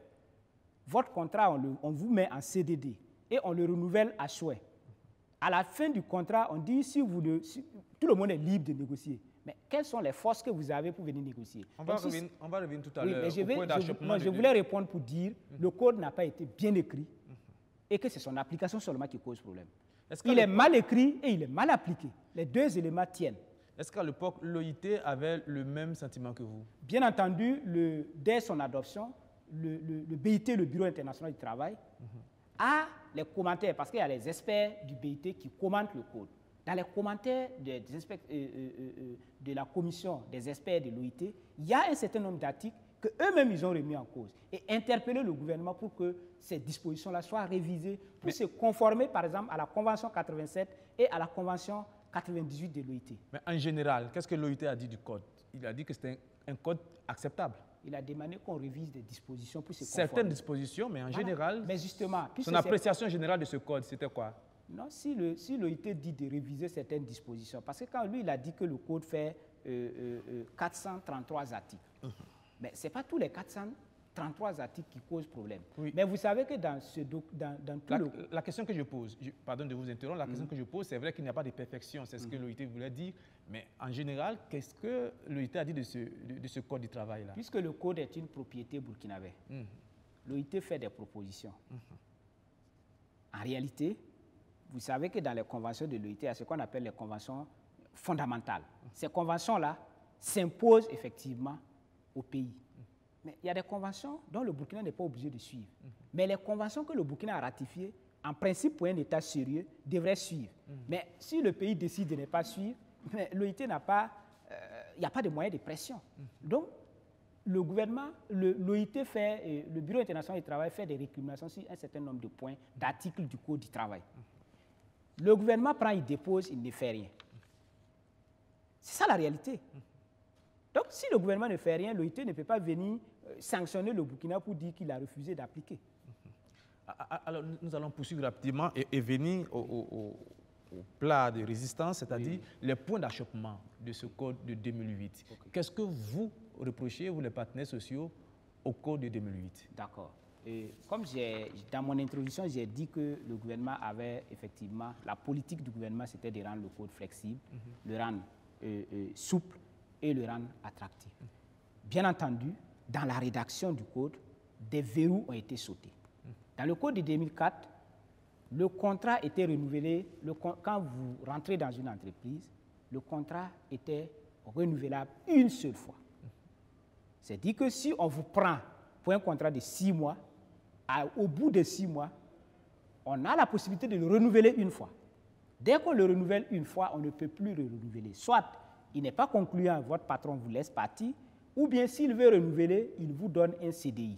votre contrat, on, le, on vous met en C D D et on le renouvelle à souhait. À la fin du contrat, on dit si vous le, si, tout le monde est libre de négocier. Mais quelles sont les forces que vous avez pour venir négocier? On va, revenir, on va revenir tout à oui, l'heure je, au point d'achoppement. Je, je voulais répondre pour dire que mm-hmm. le code n'a pas été bien écrit mm-hmm. et que c'est son application seulement qui cause problème. Est il est mal écrit et il est mal appliqué. Les deux éléments tiennent. Est-ce qu'à l'époque, l'O I T avait le même sentiment que vous? Bien entendu, le, dès son adoption, le, le, le B I T, le Bureau international du travail, mm-hmm. a les commentaires, parce qu'il y a les experts du B I T qui commentent le code. Dans les commentaires des, des euh, euh, euh, de la commission des experts de l'O I T, il y a un certain nombre d'articles qu'eux-mêmes ils ont remis en cause et interpellé le gouvernement pour que ces dispositions-là soient révisées pour Mais, se conformer, par exemple, à la Convention quatre-vingt-sept et à la Convention quatre-vingt-dix-huit de l'O I T. Mais en général, qu'est-ce que l'O I T a dit du code? Il a dit que c'était un, un code acceptable. Il a demandé qu'on révise des dispositions pour se conformer. Certaines dispositions, mais en voilà. général, mais justement, son appréciation générale de ce code, c'était quoi? Non, si l'O si I T dit de réviser certaines dispositions, parce que quand lui, il a dit que le code fait euh, euh, quatre cent trente-trois articles, uh-huh. mais ce n'est pas tous les quatre cent trente-trois articles qui causent problème. Oui. Mais vous savez que dans, ce doc, dans, dans tout la, le... La question que je pose, je, pardon de vous interrompre, la mm-hmm. question que je pose, c'est vrai qu'il n'y a pas de perfection, c'est ce mm-hmm. que l'O I T voulait dire, mais en général, qu'est-ce que l'O I T a dit de ce, de, de ce code du travail-là? Puisque le code est une propriété burkinabé, mm-hmm. l'O I T fait des propositions. Mm-hmm. En réalité, vous savez que dans les conventions de l'O I T, il y a ce qu'on appelle les conventions fondamentales. Ces conventions-là s'imposent effectivement au pays. Mais il y a des conventions dont le Burkina n'est pas obligé de suivre. Mm-hmm. Mais les conventions que le Burkina a ratifiées, en principe pour un État sérieux, devraient suivre. Mm-hmm. Mais si le pays décide de ne pas suivre, l'O I T n'a pas, il euh, n'y a pas de moyens de pression. Mm-hmm. Donc, le gouvernement, l'O I T fait, euh, le Bureau international du travail fait des récriminations sur un certain nombre de points, d'articles du Code du travail. Mm-hmm. Le gouvernement prend, il dépose, il ne fait rien. C'est ça la réalité. Donc, si le gouvernement ne fait rien, l'O I T ne peut pas venir euh, sanctionner le Burkina pour dire qu'il a refusé d'appliquer. Alors, nous allons poursuivre rapidement et, et venir au, au, au plat de résistance, c'est-à-dire oui. les points d'achoppement de ce code de deux mille huit. Okay. Qu'est-ce que vous reprochez, vous les partenaires sociaux, au code de deux mille huit? D'accord. Et comme dans mon introduction, j'ai dit que le gouvernement avait effectivement, la politique du gouvernement, c'était de rendre le code flexible, mm-hmm. le rendre euh, euh, souple, et le rendre attractif. Bien entendu, dans la rédaction du code, des verrous ont été sautés. Dans le code de deux mille quatre, le contrat était renouvelé, le, quand vous rentrez dans une entreprise, le contrat était renouvelable une seule fois. C'est-à-dire que si on vous prend pour un contrat de six mois, à, au bout de six mois, on a la possibilité de le renouveler une fois. Dès qu'on le renouvelle une fois, on ne peut plus le renouveler. Soit il n'est pas concluant, votre patron vous laisse partir, ou bien s'il veut renouveler, il vous donne un C D I,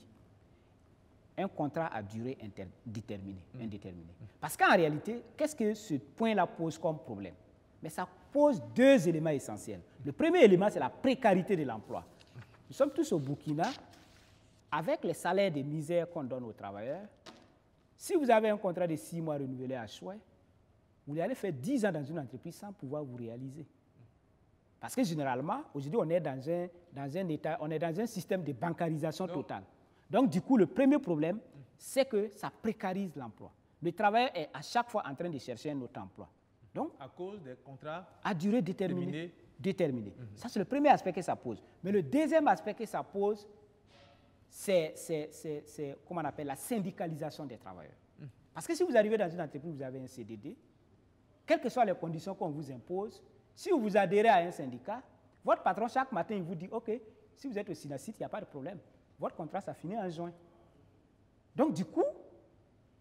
un contrat à durée déterminée, mmh. indéterminée. Mmh. Parce qu'en réalité, qu'est-ce que ce point-là pose comme problème? Mais ça pose deux éléments essentiels. Le premier élément, c'est la précarité de l'emploi. Nous sommes tous au Burkina, avec les salaires de misère qu'on donne aux travailleurs. Si vous avez un contrat de six mois renouvelé à souhait, vous allez faire dix ans dans une entreprise sans pouvoir vous réaliser. Parce que généralement, aujourd'hui, on est dans un, dans un état, on est dans un système de bancarisation Donc, totale. Donc, du coup, le premier problème, c'est que ça précarise l'emploi. Le travailleur est à chaque fois en train de chercher un autre emploi. Donc, à cause des contrats à durée déterminée. déterminée. Mm-hmm. Ça, c'est le premier aspect que ça pose. Mais le deuxième aspect que ça pose, c'est, comment on appelle, la syndicalisation des travailleurs. Mm-hmm. Parce que si vous arrivez dans une entreprise, vous avez un C D D, quelles que soient les conditions qu'on vous impose, si vous adhérez à un syndicat, votre patron, chaque matin, il vous dit, OK, si vous êtes au SINASIT, il n'y a pas de problème. Votre contrat, ça finit en juin. Donc, du coup,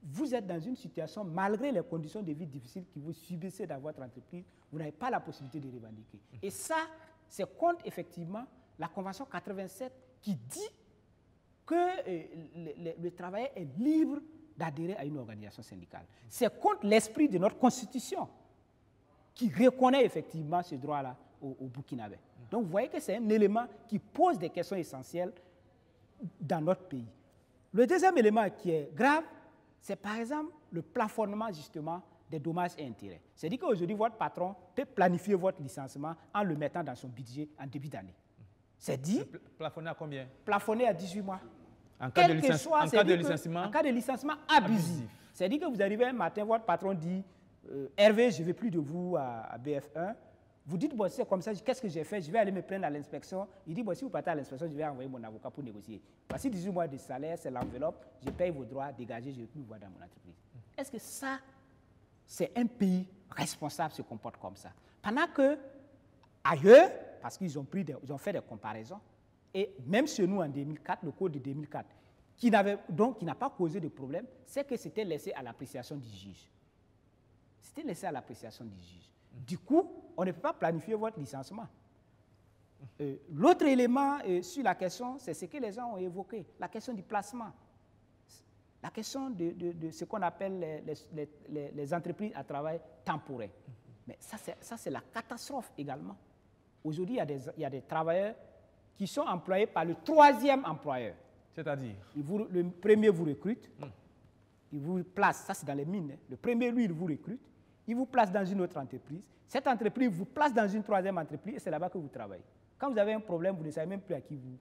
vous êtes dans une situation, malgré les conditions de vie difficiles que vous subissez dans votre entreprise, vous n'avez pas la possibilité de revendiquer. Et ça, c'est contre effectivement la Convention quatre-vingt-sept qui dit que euh, le, le, le travailleur est libre d'adhérer à une organisation syndicale. C'est contre l'esprit de notre Constitution qui reconnaît effectivement ce droit-là au, au Burkinabé. Donc vous voyez que c'est un élément qui pose des questions essentielles dans notre pays. Le deuxième élément qui est grave, c'est par exemple le plafonnement justement des dommages et intérêts. C'est-à-dire qu'aujourd'hui, votre patron peut planifier votre licenciement en le mettant dans son budget en début d'année. C'est dit. Plafonné à combien? Plafonné à dix-huit mois. En cas, de, licenci soit, en cas de licenciement En cas de licenciement abusif. C'est-à-dire que vous arrivez un matin, votre patron dit euh, Hervé, je ne veux plus de vous à, à B F un. Vous dites, bon, c'est comme ça, qu'est-ce que j'ai fait? Je vais aller me prendre à l'inspection. Il dit, bon, si vous partez à l'inspection, je vais envoyer mon avocat pour négocier. Voici dix-huit mois de salaire, c'est l'enveloppe, je paye vos droits, dégagez, je ne veux plus vous voir dans mon entreprise. Est-ce que ça, c'est un pays responsable se comporte comme ça? Pendant que, ailleurs, parce qu'ils ont, pris des, ils ont fait des comparaisons, et même chez nous en deux mille quatre, le code de deux mille quatre, qui n'avait donc qui n'a pas causé de problème, c'est que c'était laissé à l'appréciation du juge. C'était laissé à l'appréciation du juge. Du coup, on ne peut pas planifier votre licenciement. Euh, L'autre élément euh, sur la question, c'est ce que les gens ont évoqué, la question du placement. La question de, de, de ce qu'on appelle les, les, les, les entreprises à travail temporaire. Mais ça, c'est la catastrophe également. Aujourd'hui, il, il y a des travailleurs qui sont employés par le troisième employeur. C'est-à-dire le premier vous recrute, hum. il vous place, ça c'est dans les mines, hein. Le premier, lui, il vous recrute, il vous place dans une autre entreprise. Cette entreprise vous place dans une troisième entreprise et c'est là-bas que vous travaillez. Quand vous avez un problème, vous ne savez même plus à qui vous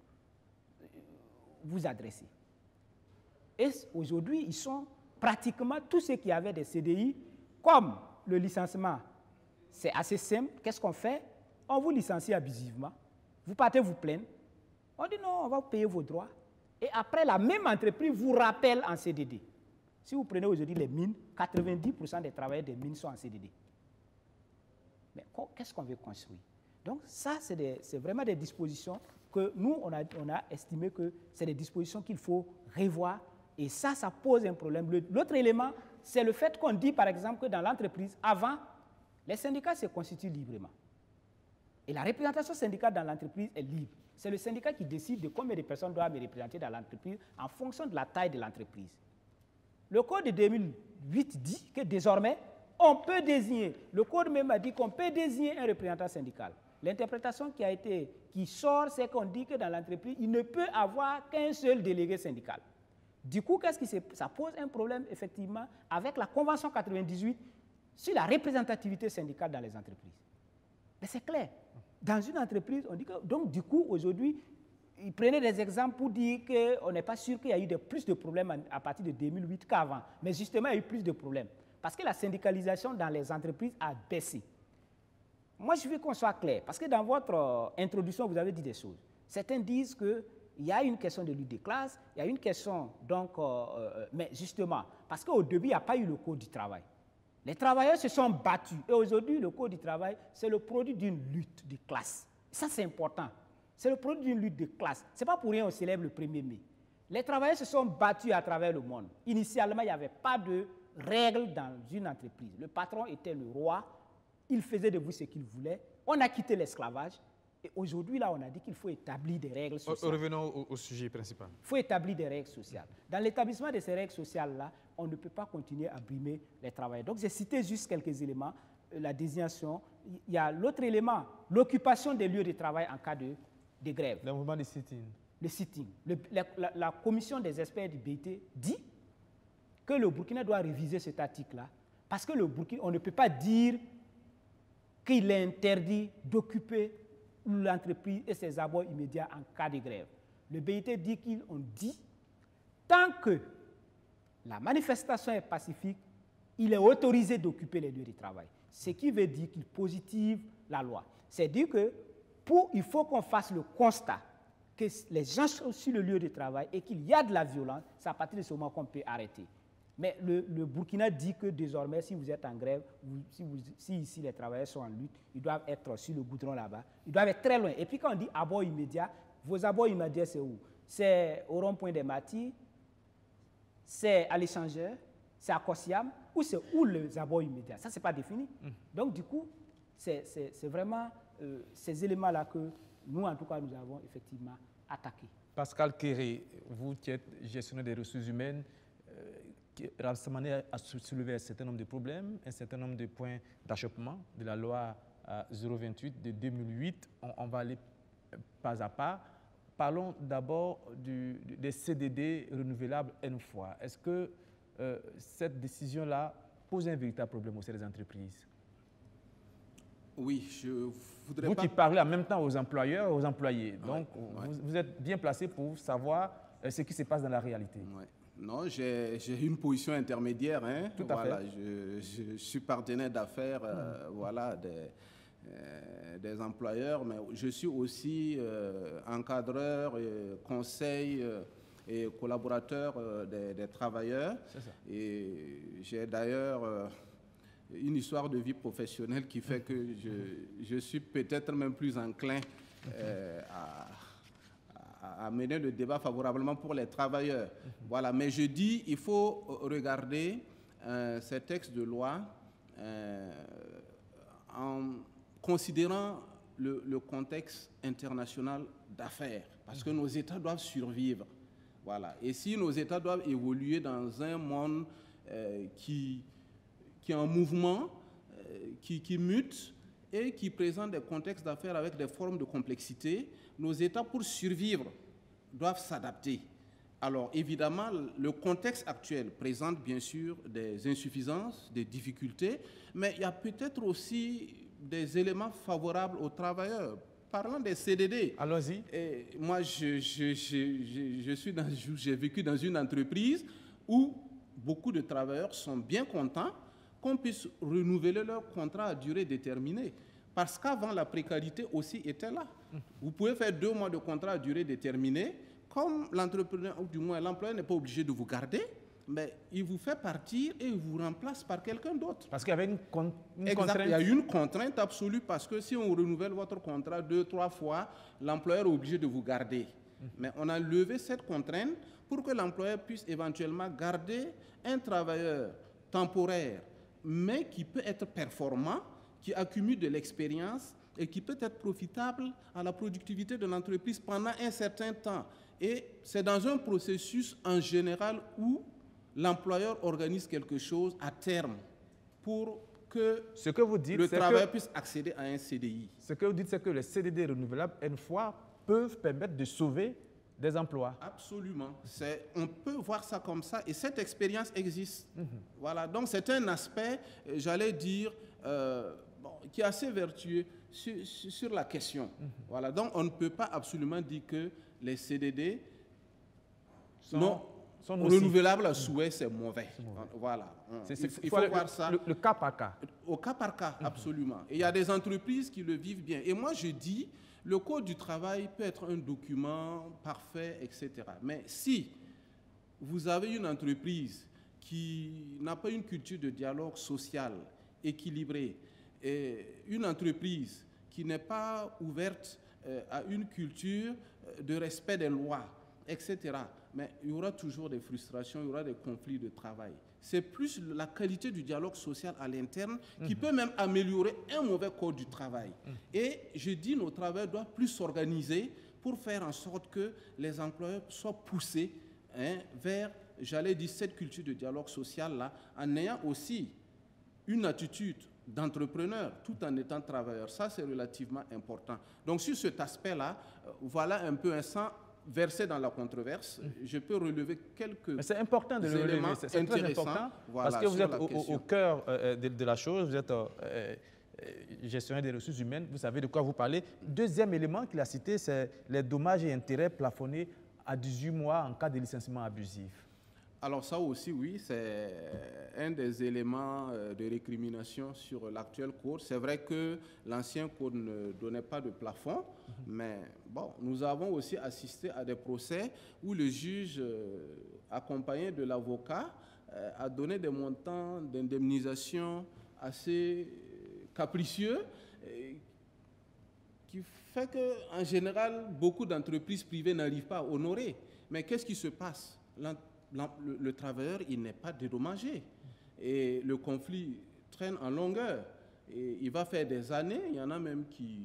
vous adressez. Et aujourd'hui, ils sont pratiquement tous ceux qui avaient des C D I, comme le licenciement, c'est assez simple. Qu'est-ce qu'on fait? On vous licencie abusivement. Vous partez vous plaindre. On dit non, on va vous payer vos droits. Et après, la même entreprise vous rappelle en C D D. Si vous prenez aujourd'hui les mines, quatre-vingt-dix pour cent des travailleurs des mines sont en C D D. Mais qu'est-ce qu'on veut construire? Donc ça, c'est vraiment des dispositions que nous, on a, on a estimé que c'est des dispositions qu'il faut revoir. Et ça, ça pose un problème. L'autre élément, c'est le fait qu'on dit, par exemple, que dans l'entreprise, avant, les syndicats se constituent librement. Et la représentation syndicale dans l'entreprise est libre. C'est le syndicat qui décide de combien de personnes doivent me représenter dans l'entreprise en fonction de la taille de l'entreprise. Le code de deux mille huit dit que désormais, on peut désigner, le code même a dit qu'on peut désigner un représentant syndical. L'interprétation qui a été, qui sort, c'est qu'on dit que dans l'entreprise, il ne peut avoir qu'un seul délégué syndical. Du coup, qu'est-ce qui se, ça pose un problème, effectivement, avec la Convention quatre-vingt-dix-huit sur la représentativité syndicale dans les entreprises. Mais c'est clair. Dans une entreprise, on dit que, donc, du coup, aujourd'hui, ils prenaient des exemples pour dire qu'on n'est pas sûr qu'il y a eu de, plus de problèmes à partir de deux mille huit qu'avant. Mais justement, il y a eu plus de problèmes. Parce que la syndicalisation dans les entreprises a baissé. Moi, je veux qu'on soit clair. Parce que dans votre euh, introduction, vous avez dit des choses. Certains disent qu'il y a une question de lutte des classes, il y a une question, donc, euh, euh, mais justement, parce qu'au début, il n'y a pas eu le code du travail. Les travailleurs se sont battus. Et aujourd'hui, le code du travail, c'est le produit d'une lutte de classe. Ça, c'est important. C'est le produit d'une lutte de classe. Ce n'est pas pour rien qu'on célèbre le premier mai. Les travailleurs se sont battus à travers le monde. Initialement, il n'y avait pas de règles dans une entreprise. Le patron était le roi. Il faisait de vous ce qu'il voulait. On a quitté l'esclavage. Et aujourd'hui, là, on a dit qu'il faut établir des règles sociales. Revenons au, au sujet principal. Il faut établir des règles sociales. Dans l'établissement de ces règles sociales-là, on ne peut pas continuer à brimer les travailleurs. Donc, j'ai cité juste quelques éléments. La désignation. Il y a l'autre élément, l'occupation des lieux de travail en cas de, de grève. Le mouvement de sit-in. Le sit-in. La, la, la commission des experts du B I T dit que le Burkina doit réviser cet article-là parce que le Burkina, on ne peut pas dire qu'il est interdit d'occuper l'entreprise et ses abords immédiats en cas de grève. Le B I T dit qu'on dit, tant que la manifestation est pacifique, il est autorisé d'occuper les lieux de travail. Ce qui veut dire qu'il positive la loi. C'est-à-dire que pour, il faut qu'on fasse le constat que les gens sont sur le lieu de travail et qu'il y a de la violence, c'est à partir de ce moment qu'on peut arrêter. Mais le, le Burkina dit que désormais, si vous êtes en grève, vous, si, vous, si ici les travailleurs sont en lutte, ils doivent être sur le goudron là-bas, ils doivent être très loin. Et puis quand on dit abord immédiat, vos abords immédiats, c'est où? C'est au rond-point des Matis, c'est à l'échangeur, c'est à Kosiam ou c'est où les abords immédiats. Ça, ce n'est pas défini. Mmh. Donc, du coup, c'est vraiment euh, ces éléments-là que nous, en tout cas, nous avons effectivement attaqués. Pascal Kéré, vous qui êtes gestionnaire des ressources humaines, euh, qui a soulevé un certain nombre de problèmes, un certain nombre de points d'achoppement de la loi euh, zéro vingt-huit de deux mille huit. On, on va aller pas à pas. Parlons d'abord des C D D renouvelables une fois. Est-ce que euh, cette décision-là pose un véritable problème au sein des entreprises? Oui, je voudrais vous pas... qui parlez en même temps aux employeurs et aux employés, donc ouais, vous, ouais. vous êtes bien placé pour savoir euh, ce qui se passe dans la réalité. Ouais. Non, j'ai une position intermédiaire. Hein. Tout à voilà, fait. Je, je, je suis partenaire d'affaires euh, mmh. voilà, des, euh, des employeurs, mais je suis aussi euh, encadreur, et conseil euh, et collaborateur euh, des, des travailleurs. C'est ça. Et j'ai d'ailleurs... Euh, une histoire de vie professionnelle qui fait que je, je suis peut-être même plus enclin euh, à, à mener le débat favorablement pour les travailleurs. Voilà, mais je dis, il faut regarder euh, ces textes de loi euh, en considérant le, le contexte international d'affaires, parce que nos États doivent survivre. Voilà. Et si nos États doivent évoluer dans un monde euh, qui... qui est en mouvement, euh, qui, qui mute et qui présente des contextes d'affaires avec des formes de complexité, nos États, pour survivre, doivent s'adapter. Alors, évidemment, le contexte actuel présente bien sûr des insuffisances, des difficultés, mais il y a peut-être aussi des éléments favorables aux travailleurs. Parlant des C D D. Allons-y. Moi, je, je, je, je, je suis dans, j'ai vécu dans une entreprise où beaucoup de travailleurs sont bien contents qu'on puisse renouveler leur contrat à durée déterminée. Parce qu'avant, la précarité aussi était là. Vous pouvez faire deux mois de contrat à durée déterminée, comme l'entrepreneur, ou du moins l'employeur n'est pas obligé de vous garder, mais il vous fait partir et il vous remplace par quelqu'un d'autre. Parce qu'il y avait une, con une exact, contrainte. Il y a une contrainte absolue, parce que si on renouvelle votre contrat deux, trois fois, l'employeur est obligé de vous garder. Mmh. Mais on a levé cette contrainte pour que l'employeur puisse éventuellement garder un travailleur temporaire, mais qui peut être performant, qui accumule de l'expérience et qui peut être profitable à la productivité de l'entreprise pendant un certain temps. Et c'est dans un processus en général où l'employeur organise quelque chose à terme pour que, ce que vous dites, le travailleur que, puisse accéder à un C D I. Ce que vous dites, c'est que les C D D renouvelables, une fois, peuvent permettre de sauver des emplois. Absolument. On peut voir ça comme ça, et cette expérience existe. Mm-hmm. Voilà. Donc c'est un aspect, j'allais dire, euh, bon, qui est assez vertueux sur, sur la question. Mm-hmm. Voilà. Donc on ne peut pas absolument dire que les C D D sont, non, sont renouvelables à souhait, mm-hmm. c'est mauvais. mauvais. Voilà. C est, c est, il faut le, voir ça. Le, le cas par cas. Au cas par cas, mm-hmm. absolument. Et il y a des entreprises qui le vivent bien. Et moi je dis, le Code du travail peut être un document parfait, et cetera. Mais si vous avez une entreprise qui n'a pas une culture de dialogue social équilibrée, et une entreprise qui n'est pas ouverte euh, à une culture de respect des lois, et cetera, mais il y aura toujours des frustrations, il y aura des conflits de travail. C'est plus la qualité du dialogue social à l'interne qui mmh. peut même améliorer un mauvais code du travail. Mmh. Et je dis, nos travailleurs doivent plus s'organiser pour faire en sorte que les employeurs soient poussés hein, vers, j'allais dire, cette culture de dialogue social-là, en ayant aussi une attitude d'entrepreneur tout en étant travailleur. Ça, c'est relativement important. Donc, sur cet aspect-là, voilà un peu un sang versé dans la controverse, je peux relever quelques c'est important de le relever, c'est très important, voilà, parce que vous êtes au, au cœur euh, de, de la chose, vous êtes euh, euh, gestionnaire des ressources humaines, vous savez de quoi vous parlez. Deuxième élément qu'il a cité, c'est les dommages et intérêts plafonnés à dix-huit mois en cas de licenciement abusif. Alors ça aussi, oui, c'est un des éléments de récrimination sur l'actuel code. C'est vrai que l'ancien code ne donnait pas de plafond, mm-hmm. mais bon, nous avons aussi assisté à des procès où le juge, euh, accompagné de l'avocat, euh, a donné des montants d'indemnisation assez capricieux, euh, qui fait qu'en général, beaucoup d'entreprises privées n'arrivent pas à honorer. Mais qu'est-ce qui se passe ? le, le travailleur, il n'est pas dédommagé. Et le conflit traîne en longueur. Et il va faire des années, il y en a même qui,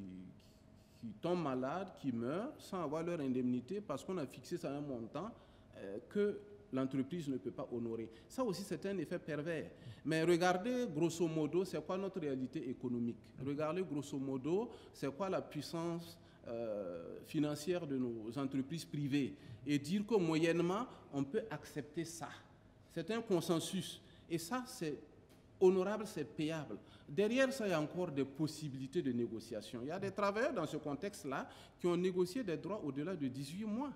qui tombent malades, qui meurent sans avoir leur indemnité parce qu'on a fixé ça à un montant euh, que l'entreprise ne peut pas honorer. Ça aussi, c'est un effet pervers. Mais regardez, grosso modo, c'est quoi notre réalité économique? Regardez, grosso modo, c'est quoi la puissance euh, financière de nos entreprises privées? Et dire que moyennement, on peut accepter ça. C'est un consensus. Et ça, c'est honorable, c'est payable. Derrière ça, il y a encore des possibilités de négociation. Il y a des travailleurs dans ce contexte-là qui ont négocié des droits au-delà de dix-huit mois.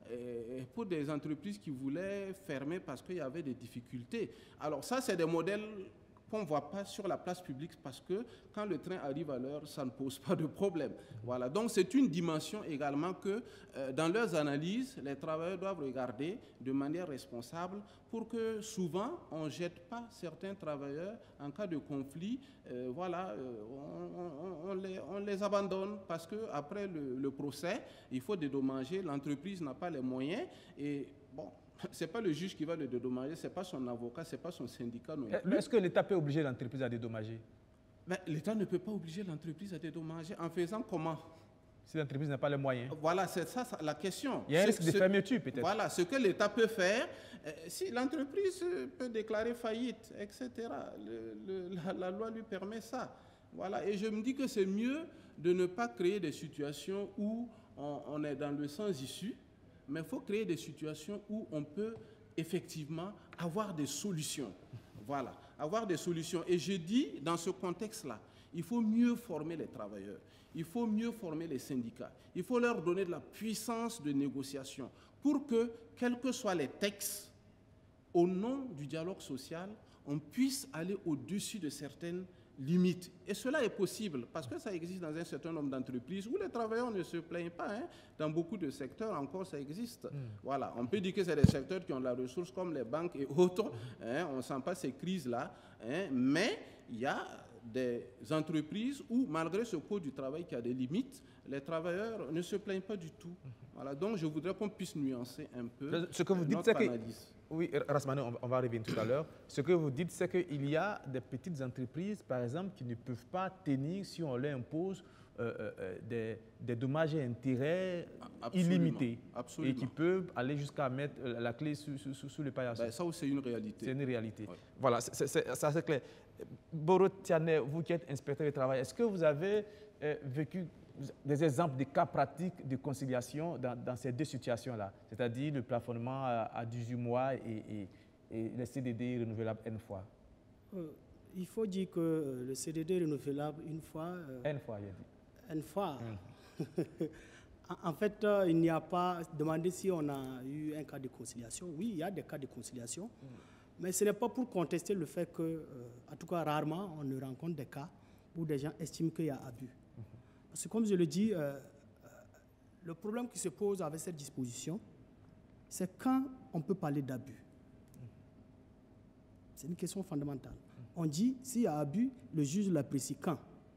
Et pour des entreprises qui voulaient fermer parce qu'il y avait des difficultés. Alors ça, c'est des modèles qu'on ne voit pas sur la place publique parce que quand le train arrive à l'heure, ça ne pose pas de problème. Voilà. Donc c'est une dimension également que euh, dans leurs analyses, les travailleurs doivent regarder de manière responsable pour que souvent on ne jette pas certains travailleurs en cas de conflit. Euh, voilà, euh, on, on, on, les, on les abandonne parce qu'après le, le procès, il faut dédommager, l'entreprise n'a pas les moyens et bon, ce n'est pas le juge qui va le dédommager, ce n'est pas son avocat, ce n'est pas son syndicat non plus. Est-ce que l'État peut obliger l'entreprise à dédommager? L'État ne peut pas obliger l'entreprise à dédommager en faisant comment? Si l'entreprise n'a pas les moyens. Voilà, c'est ça, ça la question. Il y a un risque de fermeture peut-être. Voilà, ce que l'État peut faire, euh, si l'entreprise peut déclarer faillite, et cetera, le, le, la, la loi lui permet ça. Voilà, et je me dis que c'est mieux de ne pas créer des situations où on, on est dans le sans issue, mais il faut créer des situations où on peut effectivement avoir des solutions. Voilà, avoir des solutions. Et je dis, dans ce contexte-là, il faut mieux former les travailleurs, il faut mieux former les syndicats, il faut leur donner de la puissance de négociation pour que, quels que soient les textes, au nom du dialogue social, on puisse aller au-dessus de certaines limites. Et cela est possible parce que ça existe dans un certain nombre d'entreprises où les travailleurs ne se plaignent pas. Hein. Dans beaucoup de secteurs encore, ça existe. Mm. Voilà. On peut dire que c'est des secteurs qui ont la ressource comme les banques et autres. Hein. On ne sent pas ces crises-là. Hein. Mais il y a des entreprises où, malgré ce code du travail qui a des limites, les travailleurs ne se plaignent pas du tout. Voilà. Donc, je voudrais qu'on puisse nuancer un peu ce que vous dites, notre c'est analyse. Que... Oui, Rasmane, on va revenir tout à l'heure. Ce que vous dites, c'est qu'il y a des petites entreprises, par exemple, qui ne peuvent pas tenir si on leur impose euh, euh, des, des dommages et intérêts Absolument. illimités. Absolument. Et qui peuvent aller jusqu'à mettre la clé sous, sous, sous le paillasson. Ben, ça aussi, c'est une réalité. C'est une réalité. Ouais. Voilà, c'est, c'est, ça c'est clair. Boro Tiane, vous qui êtes inspecteur du travail, est-ce que vous avez euh, vécu des exemples de cas pratiques de conciliation dans, dans ces deux situations-là, c'est-à-dire le plafonnement à, à dix-huit mois et, et, et le C D D renouvelable une fois? euh, Il faut dire que le C D D renouvelable une fois... Euh, une fois, il a dit. Une fois. Mmh. En fait, euh, il n'y a pas... Demander si on a eu un cas de conciliation. Oui, il y a des cas de conciliation, mmh. mais ce n'est pas pour contester le fait que, euh, en tout cas rarement, on ne rencontre des cas où des gens estiment qu'il y a abus. Parce que comme je le dis, euh, euh, le problème qui se pose avec cette disposition, c'est quand on peut parler d'abus. C'est une question fondamentale. On dit, s'il y a abus, le juge l'apprécie quand?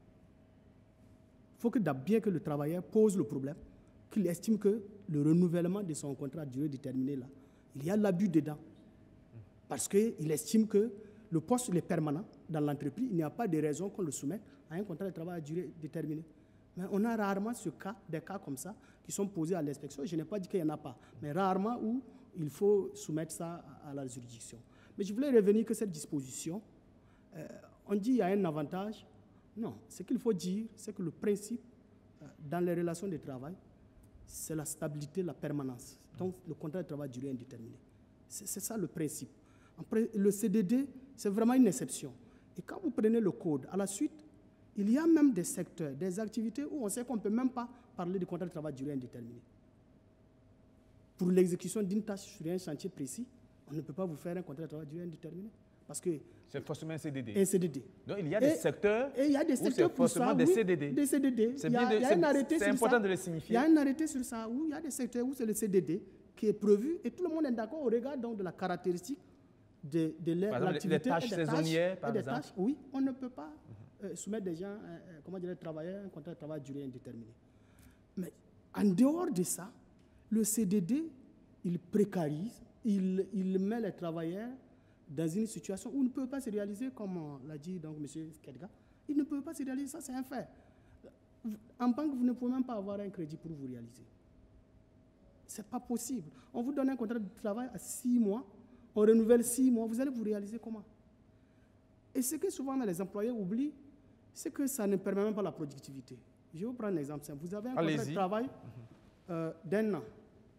Il faut que bien que le travailleur pose le problème, qu'il estime que le renouvellement de son contrat à durée déterminée, là, il y a l'abus dedans. Parce qu'il estime que le poste est permanent dans l'entreprise, il n'y a pas de raison qu'on le soumette à un contrat de travail à durée déterminée. Mais on a rarement ce cas, des cas comme ça qui sont posés à l'inspection. Je n'ai pas dit qu'il n'y en a pas, mais rarement où il faut soumettre ça à la juridiction. Mais je voulais revenir que cette disposition, euh, on dit qu'il y a un avantage. Non, ce qu'il faut dire, c'est que le principe euh, dans les relations de travail, c'est la stabilité, la permanence. Donc le contrat de travail à durée indéterminée. C'est, c'est ça le principe. Après, le C D D, c'est vraiment une exception. Et quand vous prenez le code, à la suite, il y a même des secteurs, des activités où on sait qu'on ne peut même pas parler de contrat de travail à durée indéterminée. Pour l'exécution d'une tâche sur un chantier précis, on ne peut pas vous faire un contrat de travail à durée indéterminée. Parce que c'est forcément un C D D. Un C D D. Donc il y a des et, secteurs et il y a des secteurs où c'est forcément ça, des oui, C D D. Des C D D. C'est, il y a, bien de, il y a un arrêté c'est sur important ça. de le signifier. Il y a un arrêté sur ça où il y a des secteurs où c'est le C D D qui est prévu et tout le monde est d'accord au regard donc de la caractéristique de, de l'activité. Les tâches saisonnières, par et des exemple. Tâches, oui, on ne peut pas euh, soumettre des gens, euh, comment dire, travailleurs un contrat de travail à durée indéterminée. Mais en dehors de ça, le C D D, il précarise, il, il met les travailleurs dans une situation où ils ne peuvent pas se réaliser, comme l'a dit donc M. Kedga. Ils ne peuvent pas se réaliser, ça c'est un fait. En banque, vous ne pouvez même pas avoir un crédit pour vous réaliser. Ce n'est pas possible. On vous donne un contrat de travail à six mois, on renouvelle six mois, vous allez vous réaliser comment? Et ce que souvent les employeurs oublient, c'est que ça ne permet même pas la productivité. Je vais vous prendre un exemple simple. Vous avez un contrat de travail euh, d'un an.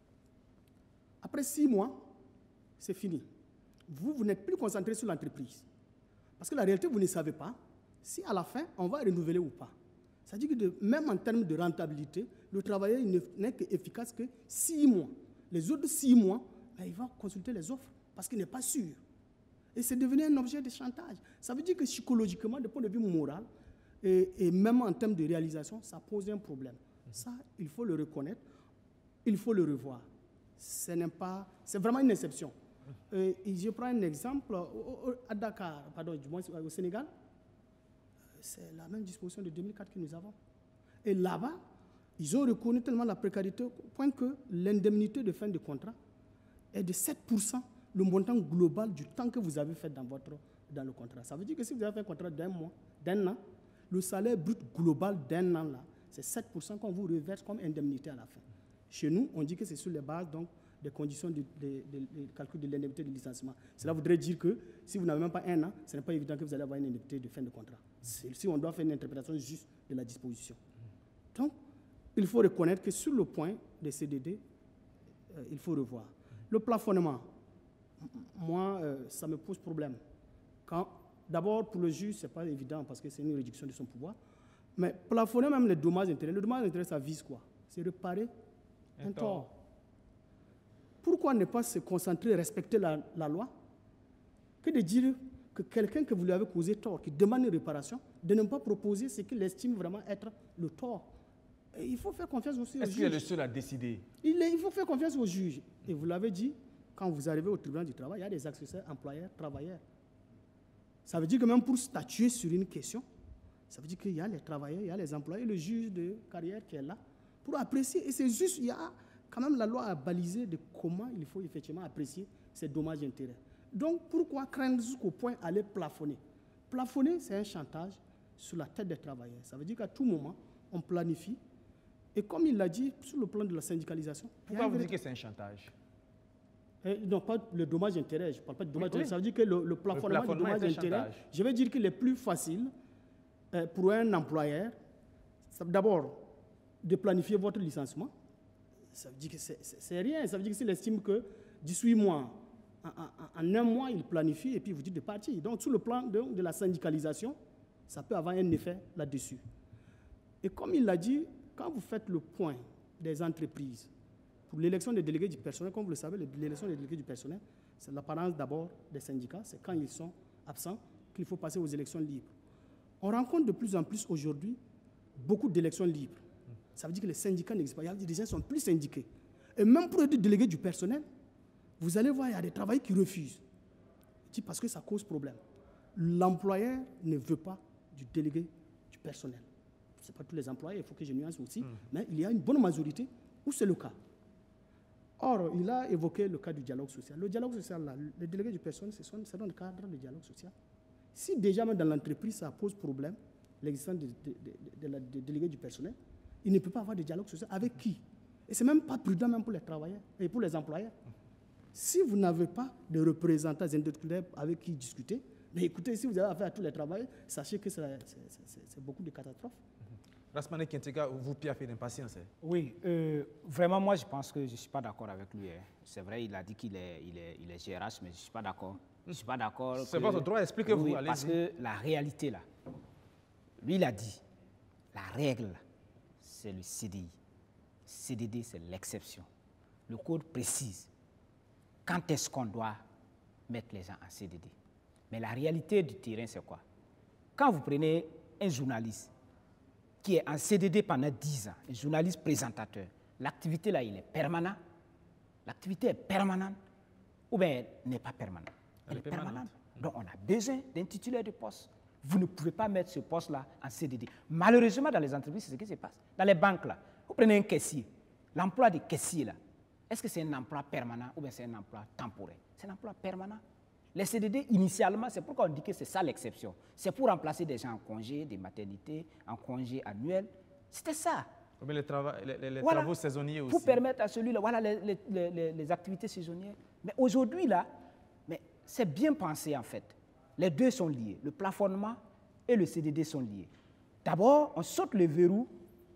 Après six mois, c'est fini. Vous, vous n'êtes plus concentré sur l'entreprise. Parce que la réalité, vous ne savez pas si à la fin, on va renouveler ou pas. C'est-à-dire que de, même en termes de rentabilité, le travailleur n'est qu'efficace que six mois. Les autres six mois, ben, il va consulter les offres parce qu'il n'est pas sûr. Et c'est devenu un objet de chantage. Ça veut dire que psychologiquement, du point de vue moral, et, et même en termes de réalisation, ça pose un problème. Ça, il faut le reconnaître, il faut le revoir. Ce n'est pas, c'est vraiment une exception. Et, et je prends un exemple, au, au, à Dakar, pardon, du moins au Sénégal, c'est la même disposition de deux mille quatre que nous avons. Et là-bas, ils ont reconnu tellement la précarité au point que l'indemnité de fin de contrat est de sept pour cent le montant global du temps que vous avez fait dans, votre, dans le contrat. Ça veut dire que si vous avez fait un contrat d'un mois, d'un an, le salaire brut global d'un an, là, c'est sept pour cent qu'on vous reverse comme indemnité à la fin. Chez nous, on dit que c'est sur les bases donc, des conditions de, de, de, de calcul de l'indemnité de licenciement. Cela voudrait dire que si vous n'avez même pas un an, ce n'est pas évident que vous allez avoir une indemnité de fin de contrat. Si on doit faire une interprétation juste de la disposition. Donc, il faut reconnaître que sur le point des C D D, euh, il faut revoir. Le plafonnement, moi, euh, ça me pose problème. D'abord, pour le juge, ce n'est pas évident parce que c'est une réduction de son pouvoir. Mais plafonner même les dommages d'intérêt, le dommage d'intérêt, ça vise quoi? C'est réparer un, un tort. tort. Pourquoi ne pas se concentrer, respecter la, la loi, que de dire que quelqu'un que vous lui avez causé tort, qui demande une réparation, de ne pas proposer ce qu'il estime vraiment être le tort. Et il faut faire confiance aussi au juge. Est-ce qu'il est le seul à décider? il, est, il faut faire confiance au juge. Et vous l'avez dit, quand vous arrivez au tribunal du travail, il y a des accessoires employeurs, travailleurs. Ça veut dire que même pour statuer sur une question, ça veut dire qu'il y a les travailleurs, il y a les employés, le juge de carrière qui est là pour apprécier. Et c'est juste, il y a quand même la loi à baliser de comment il faut effectivement apprécier ces dommages d'intérêt. Donc, pourquoi craindre jusqu'au point d'aller plafonner? Plafonner, c'est un chantage sur la tête des travailleurs. Ça veut dire qu'à tout moment, on planifie. Et comme il l'a dit, sur le plan de la syndicalisation... Pourquoi vous dites que c'est un chantage? Et non, pas le dommage d'intérêt. Je ne parle pas de dommage d'intérêt. Oui, oui. Ça veut dire que le, le plafonnement, le plafonnement du dommage d'intérêt, je vais dire qu'il est plus facile euh, pour un employeur, d'abord, de planifier votre licenciement. Ça veut dire que c'est rien. Ça veut dire que s'il estime que dix-huit mois, en, en, en un mois, il planifie et puis vous dites de partir. Donc, sur le plan de, de la syndicalisation, ça peut avoir un effet là-dessus. Et comme il l'a dit, quand vous faites le point des entreprises, pour l'élection des délégués du personnel, comme vous le savez, l'élection des délégués du personnel, c'est l'apparence d'abord des syndicats, c'est quand ils sont absents qu'il faut passer aux élections libres. On rencontre de plus en plus aujourd'hui beaucoup d'élections libres. Ça veut dire que les syndicats n'existent pas. Les gens sont plus syndiqués. Et même pour être délégué du personnel, vous allez voir, il y a des travailleurs qui refusent. Parce que ça cause problème. L'employeur ne veut pas du délégué du personnel. Ce n'est pas tous les employés, il faut que je nuance aussi, mmh. mais il y a une bonne majorité où c'est le cas. Or, il a évoqué le cas du dialogue social. Le dialogue social, là, les délégués du personnel, c'est dans le cadre du dialogue social. Si déjà même dans l'entreprise, ça pose problème, l'existence de, de, de, de, de, de délégués du personnel, il ne peut pas avoir de dialogue social. Avec qui? Et ce n'est même pas prudent même pour les travailleurs et pour les employeurs. Si vous n'avez pas de représentants individuels avec qui discuter, mais écoutez, si vous avez affaire à tous les travailleurs, sachez que c'est beaucoup de catastrophes. Rasmane Kintega, vous piaffez d'impatience. Oui, euh, vraiment, moi, je pense que je ne suis pas d'accord avec lui. Hein. C'est vrai, il a dit qu'il est, il est, il est G R H, mais je ne suis pas d'accord. Je suis pas d'accord. C'est votre droit, expliquez-vous. Oui, parce que la réalité, là, lui, il a dit, la règle, c'est le C D I. C D D, c'est l'exception. Le code précise quand est-ce qu'on doit mettre les gens en C D D. Mais la réalité du terrain, c'est quoi? Quand vous prenez un journaliste qui est en C D D pendant dix ans, un journaliste présentateur, l'activité là, il est permanent. L'activité est permanente ou bien n'est pas permanente. Elle, Elle est permanente. permanente. Donc on a besoin d'un titulaire de poste. Vous ne pouvez pas mettre ce poste-là en C D D. Malheureusement, dans les entreprises, c'est ce qui se passe. Dans les banques, là, vous prenez un caissier. L'emploi des caissiers, là, est-ce que c'est un emploi permanent ou bien c'est un emploi temporaire? C'est un emploi permanent. Les C D D, initialement, c'est pourquoi on dit que c'est ça l'exception. C'est pour remplacer des gens en congé, des maternités, en congé annuel. C'était ça. Mais les, trava les, les, les voilà. travaux saisonniers aussi. Pour permettre à celui-là, voilà les, les, les, les activités saisonnières. Mais aujourd'hui, là, c'est bien pensé en fait. Les deux sont liés. Le plafonnement et le C D D sont liés. D'abord, on saute le verrou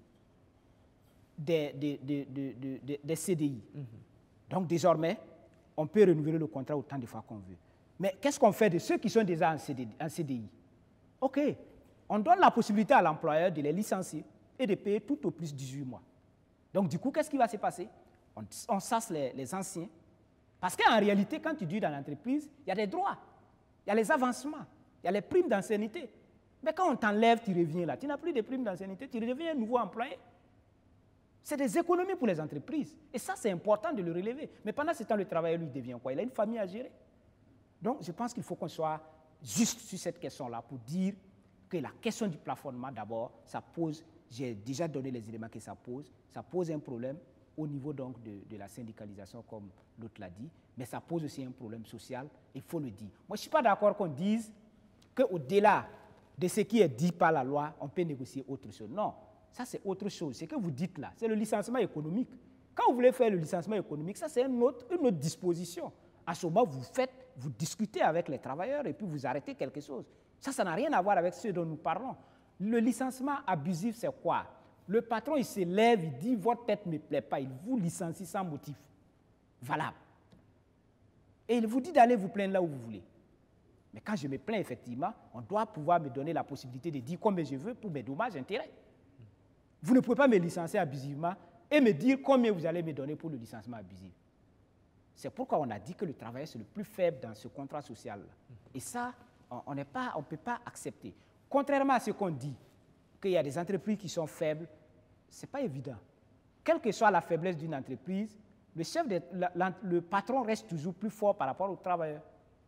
des, des, des, des, des, des C D I. Mm-hmm. Donc désormais, on peut renouveler le contrat autant de fois qu'on veut. Mais qu'est-ce qu'on fait de ceux qui sont déjà en C D I, en C D I? OK, on donne la possibilité à l'employeur de les licencier et de payer tout au plus dix-huit mois. Donc du coup, qu'est-ce qui va se passer? On, on chasse les, les anciens. Parce qu'en réalité, quand tu dis dans l'entreprise, il y a des droits, il y a les avancements, il y a les primes d'ancienneté. Mais quand on t'enlève, tu reviens là, tu n'as plus de primes d'ancienneté, tu redeviens un nouveau employé. C'est des économies pour les entreprises. Et ça, c'est important de le relever. Mais pendant ce temps, le travailleur, lui, devient quoi? Il a une famille à gérer. Donc, je pense qu'il faut qu'on soit juste sur cette question-là pour dire que la question du plafonnement, d'abord, ça pose, j'ai déjà donné les éléments que ça pose, ça pose un problème au niveau donc de, de la syndicalisation, comme l'autre l'a dit, mais ça pose aussi un problème social, il faut le dire. Moi, je ne suis pas d'accord qu'on dise qu'au-delà de ce qui est dit par la loi, on peut négocier autre chose. Non, ça c'est autre chose. Ce que vous dites là, c'est le licenciement économique. Quand vous voulez faire le licenciement économique, ça c'est une autre, une autre disposition. À ce moment, vous faites, vous discutez avec les travailleurs et puis vous arrêtez quelque chose. Ça, ça n'a rien à voir avec ce dont nous parlons. Le licenciement abusif, c'est quoi? Le patron, il se lève, il dit, votre tête ne me plaît pas, il vous licencie sans motif valable. Et il vous dit d'aller vous plaindre là où vous voulez. Mais quand je me plains, effectivement, on doit pouvoir me donner la possibilité de dire combien je veux pour mes dommages et intérêts. Vous ne pouvez pas me licencier abusivement et me dire combien vous allez me donner pour le licenciement abusif. C'est pourquoi on a dit que le travailleur, c'est le plus faible dans ce contrat social-là. Et ça, on ne peut pas accepter. Contrairement à ce qu'on dit, qu'il y a des entreprises qui sont faibles, ce n'est pas évident. Quelle que soit la faiblesse d'une entreprise, le, chef de, la, la, le patron reste toujours plus fort par rapport aux travailleurs.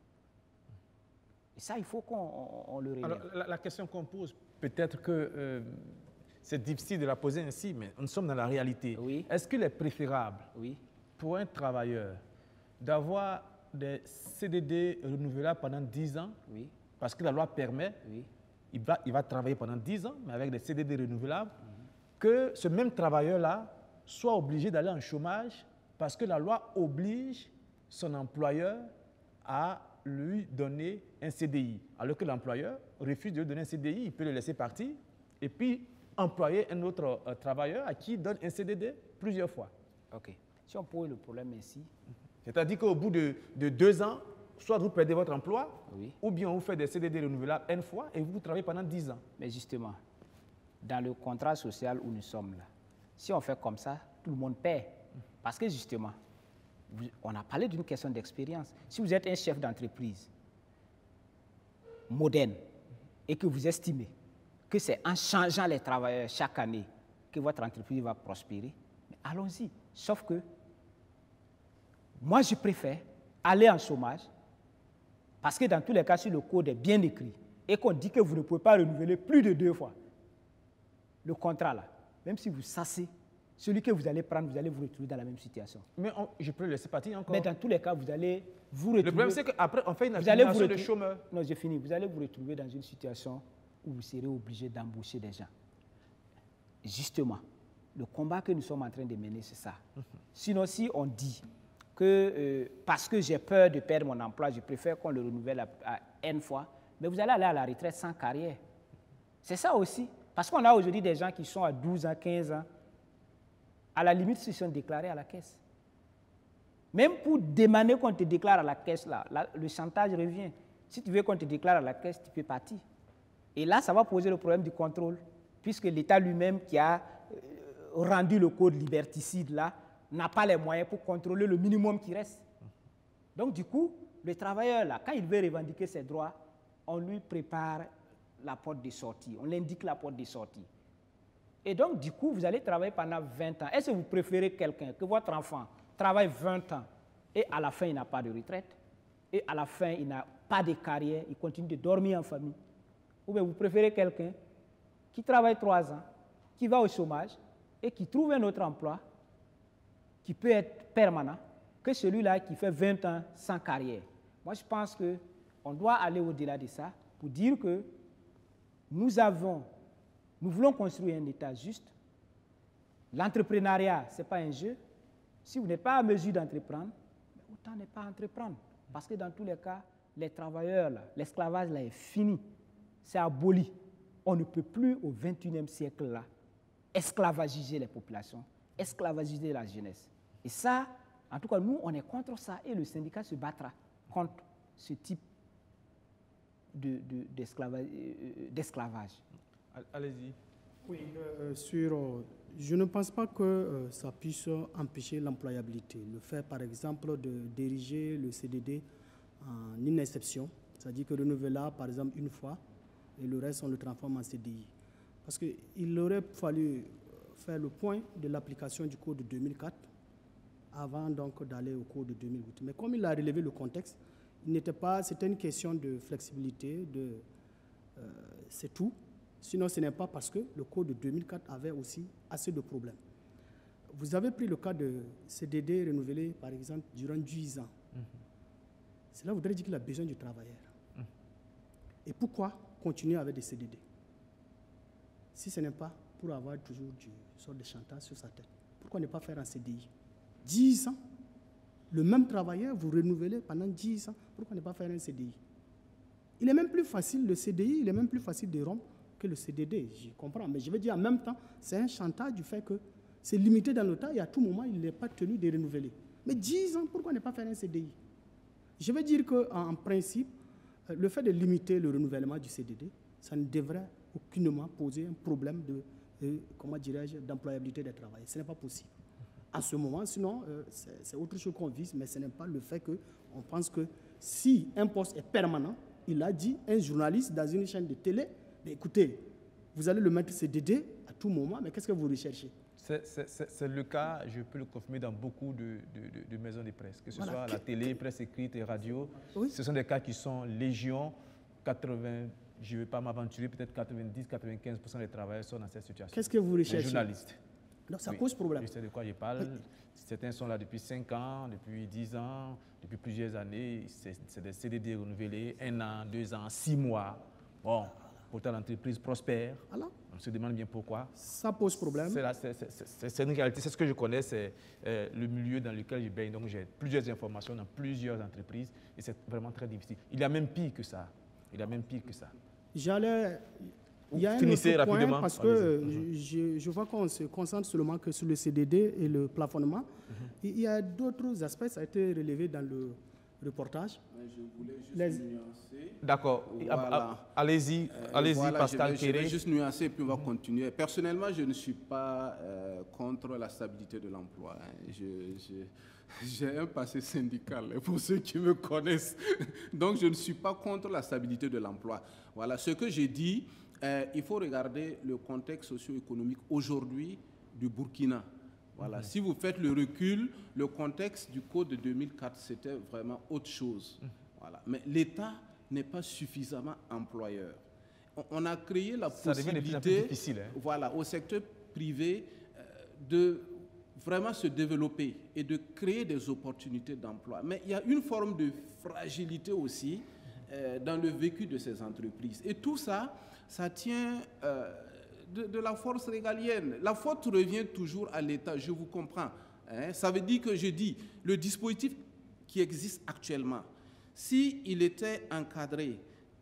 Et ça, il faut qu'on le relève. Alors, la, la question qu'on pose, peut-être que euh, c'est difficile de la poser ainsi, mais nous sommes dans la réalité. Oui. Est-ce qu'il est préférable oui. pour un travailleur d'avoir des C D D renouvelables pendant dix ans, oui. parce que la loi permet, oui. il, va, il va travailler pendant dix ans, mais avec des C D D renouvelables, mm-hmm. que ce même travailleur-là soit obligé d'aller en chômage parce que la loi oblige son employeur à lui donner un C D I. Alors que l'employeur refuse de lui donner un C D I, il peut le laisser partir et puis employer un autre euh, travailleur à qui il donne un C D D plusieurs fois. OK. Si on pose le problème ainsi... C'est-à-dire qu'au bout de, de deux ans, soit vous perdez votre emploi, oui. ou bien on vous fait des C D D renouvelables une fois et vous travaillez pendant dix ans. Mais justement, dans le contrat social où nous sommes là, si on fait comme ça, tout le monde paie. Parce que justement, vous, on a parlé d'une question d'expérience. Si vous êtes un chef d'entreprise moderne et que vous estimez que c'est en changeant les travailleurs chaque année que votre entreprise va prospérer, allons-y. Sauf que moi, je préfère aller en chômage parce que dans tous les cas, si le code est bien écrit et qu'on dit que vous ne pouvez pas renouveler plus de deux fois le contrat là, même si vous sassez, celui que vous allez prendre, vous allez vous retrouver dans la même situation. Mais on, je peux le laisser partir encore. Mais dans tous les cas, vous allez vous retrouver... Le problème, c'est qu'après, on fait une accumulation de chômeurs. Non, j'ai fini. Vous allez vous retrouver dans une situation où vous serez obligé d'embaucher des gens. Justement, le combat que nous sommes en train de mener, c'est ça. Mm-hmm. Sinon, si on dit que euh, parce que j'ai peur de perdre mon emploi, je préfère qu'on le renouvelle à, à N fois, mais vous allez aller à la retraite sans carrière. C'est ça aussi. Parce qu'on a aujourd'hui des gens qui sont à douze ans, quinze ans, à la limite, ils sont déclarés à la caisse. Même pour demander qu'on te déclare à la caisse, là, là, le chantage revient. Si tu veux qu'on te déclare à la caisse, tu peux partir. Et là, ça va poser le problème du contrôle, puisque l'État lui-même qui a euh, rendu le code liberticide, là, n'a pas les moyens pour contrôler le minimum qui reste. Donc, du coup, le travailleur, là, quand il veut revendiquer ses droits, on lui prépare la porte de sortie, on l'indique la porte de sortie. Et donc, du coup, vous allez travailler pendant vingt ans. Est-ce que vous préférez quelqu'un, que votre enfant travaille vingt ans et à la fin, il n'a pas de retraite, et à la fin, il n'a pas de carrière, il continue de dormir en famille? Ou bien vous préférez quelqu'un qui travaille trois ans, qui va au chômage et qui trouve un autre emploi qui peut être permanent que celui-là qui fait vingt ans sans carrière. Moi, je pense qu'on doit aller au-delà de ça pour dire que nous avons, nous voulons construire un État juste. L'entrepreneuriat, ce n'est pas un jeu. Si vous n'êtes pas à mesure d'entreprendre, autant ne pas entreprendre. Parce que dans tous les cas, les travailleurs, l'esclavage là est fini. C'est aboli. On ne peut plus au vingt et unième siècle là esclavagiser les populations, esclavagiser la jeunesse. Et ça, en tout cas, nous, on est contre ça et le syndicat se battra contre ce type de, de, d'esclavage, d'esclavage. Allez-y. Oui, euh, sur, euh, je ne pense pas que euh, ça puisse empêcher l'employabilité. Le fait, par exemple, de diriger le C D D en une exception, c'est-à-dire que renouvelable, par exemple, une fois, et le reste, on le transforme en C D I. Parce qu'il aurait fallu faire le point de l'application du Code de deux mille quatre avant donc d'aller au Code de deux mille huit. Mais comme il a relevé le contexte, il n'était pas, c'était une question de flexibilité, de, euh, c'est tout. Sinon, ce n'est pas parce que le Code de deux mille quatre avait aussi assez de problèmes. Vous avez pris le cas de C D D renouvelé, par exemple, durant dix ans. Mm-hmm. Cela voudrait dire qu'il a besoin du travailleur. Mm. Et pourquoi continuer avec des C D D si ce n'est pas pour avoir toujours du sort de chantage sur sa tête? Pourquoi ne pas faire un C D I? dix ans, le même travailleur, vous renouvelez pendant dix ans, pourquoi ne pas faire un C D I? Il est même plus facile, le C D I, il est même plus facile de rompre que le C D D, je comprends. Mais je veux dire en même temps, c'est un chantage du fait que c'est limité dans le temps et à tout moment, il n'est pas tenu de renouveler. Mais dix ans, pourquoi ne pas faire un C D I? Je veux dire qu'en principe, le fait de limiter le renouvellement du C D D, ça ne devrait aucunement poser un problème de, de comment dirais-je, d'employabilité des travailleurs. Ce n'est pas possible. À ce moment, sinon, euh, c'est autre chose qu'on vise, mais ce n'est pas le fait qu'on pense que si un poste est permanent, il a dit, un journaliste dans une chaîne de télé, mais écoutez, vous allez le mettre C D D à tout moment, mais qu'est-ce que vous recherchez? C'est le cas, je peux le confirmer, dans beaucoup de, de, de, de maisons de presse, que ce voilà. soit à la télé, presse écrite et radio. Oui. Ce sont des cas qui sont légion, quatre-vingts, je ne vais pas m'aventurer, peut-être quatre-vingt-dix à quatre-vingt-quinze pour cent des travailleurs sont dans cette situation. Qu'est-ce que vous recherchez? Les journalistes. Donc ça oui. pose problème. Je sais de quoi je parle. Oui. Certains sont là depuis cinq ans, depuis dix ans, depuis plusieurs années. C'est des C D D renouvelés, un an, deux ans, six mois. Bon, pourtant l'entreprise prospère. Alors? On se demande bien pourquoi. Ça pose problème. C'est une réalité, c'est ce que je connais, c'est euh, le milieu dans lequel je baigne. Donc j'ai plusieurs informations dans plusieurs entreprises et c'est vraiment très difficile. Il y a même pire que ça. Il y a même pire que ça. J'allais... Il y a un Finissez autre point parce que mm-hmm. je, je vois qu'on se concentre seulement que sur le C D D et le plafonnement. Mm-hmm. Il y a d'autres aspects, ça a été relevé dans le reportage. Mais je voulais juste Les... nuancer. D'accord. Voilà. Allez-y, euh, allez-y, voilà, Pascal Kéré. Je vais juste nuancer et puis on va mm-hmm. continuer. Personnellement, je ne suis pas euh, contre la stabilité de l'emploi. Hein. Je, je, j'ai un passé syndical, pour ceux qui me connaissent. Donc, je ne suis pas contre la stabilité de l'emploi. Voilà, ce que j'ai dit, euh, il faut regarder le contexte socio-économique aujourd'hui du Burkina. Voilà. Mmh. Si vous faites le recul, le contexte du Code de deux mille quatre, c'était vraiment autre chose. Mmh. Voilà. Mais l'État n'est pas suffisamment employeur. On, on a créé la Ça possibilité difficile, hein. voilà, au secteur privé euh, de vraiment se développer et de créer des opportunités d'emploi. Mais il y a une forme de fragilité aussi euh, dans le vécu de ces entreprises. Et tout ça, ça tient... Euh, De, de la force régalienne. La faute revient toujours à l'État, je vous comprends. Hein? Ça veut dire que je dis, le dispositif qui existe actuellement, s'il était encadré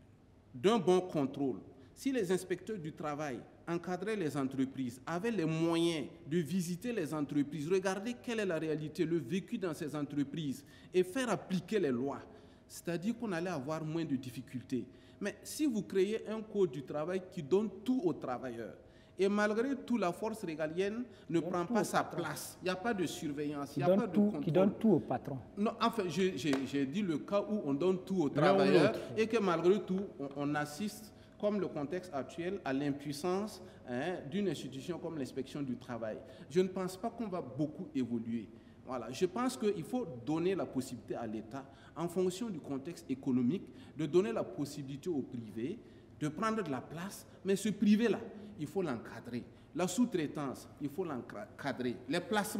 d'un bon contrôle, si les inspecteurs du travail encadraient les entreprises, avaient les moyens de visiter les entreprises, regarder quelle est la réalité, le vécu dans ces entreprises et faire appliquer les lois, c'est-à-dire qu'on allait avoir moins de difficultés. Mais si vous créez un code du travail qui donne tout aux travailleurs, et malgré tout, la force régalienne ne prend pas sa place, il n'y a pas de surveillance, il n'y a pas de contrôle. Qui donne tout au patron. Non, enfin, j'ai dit le cas où on donne tout aux travailleurs et que malgré tout, on, on assiste, comme le contexte actuel, à l'impuissance hein, d'une institution comme l'inspection du travail. Je ne pense pas qu'on va beaucoup évoluer. Voilà. Je pense qu'il faut donner la possibilité à l'État, en fonction du contexte économique, de donner la possibilité au privé de prendre de la place, mais ce privé-là, il faut l'encadrer. La sous-traitance, il faut l'encadrer. Les placements,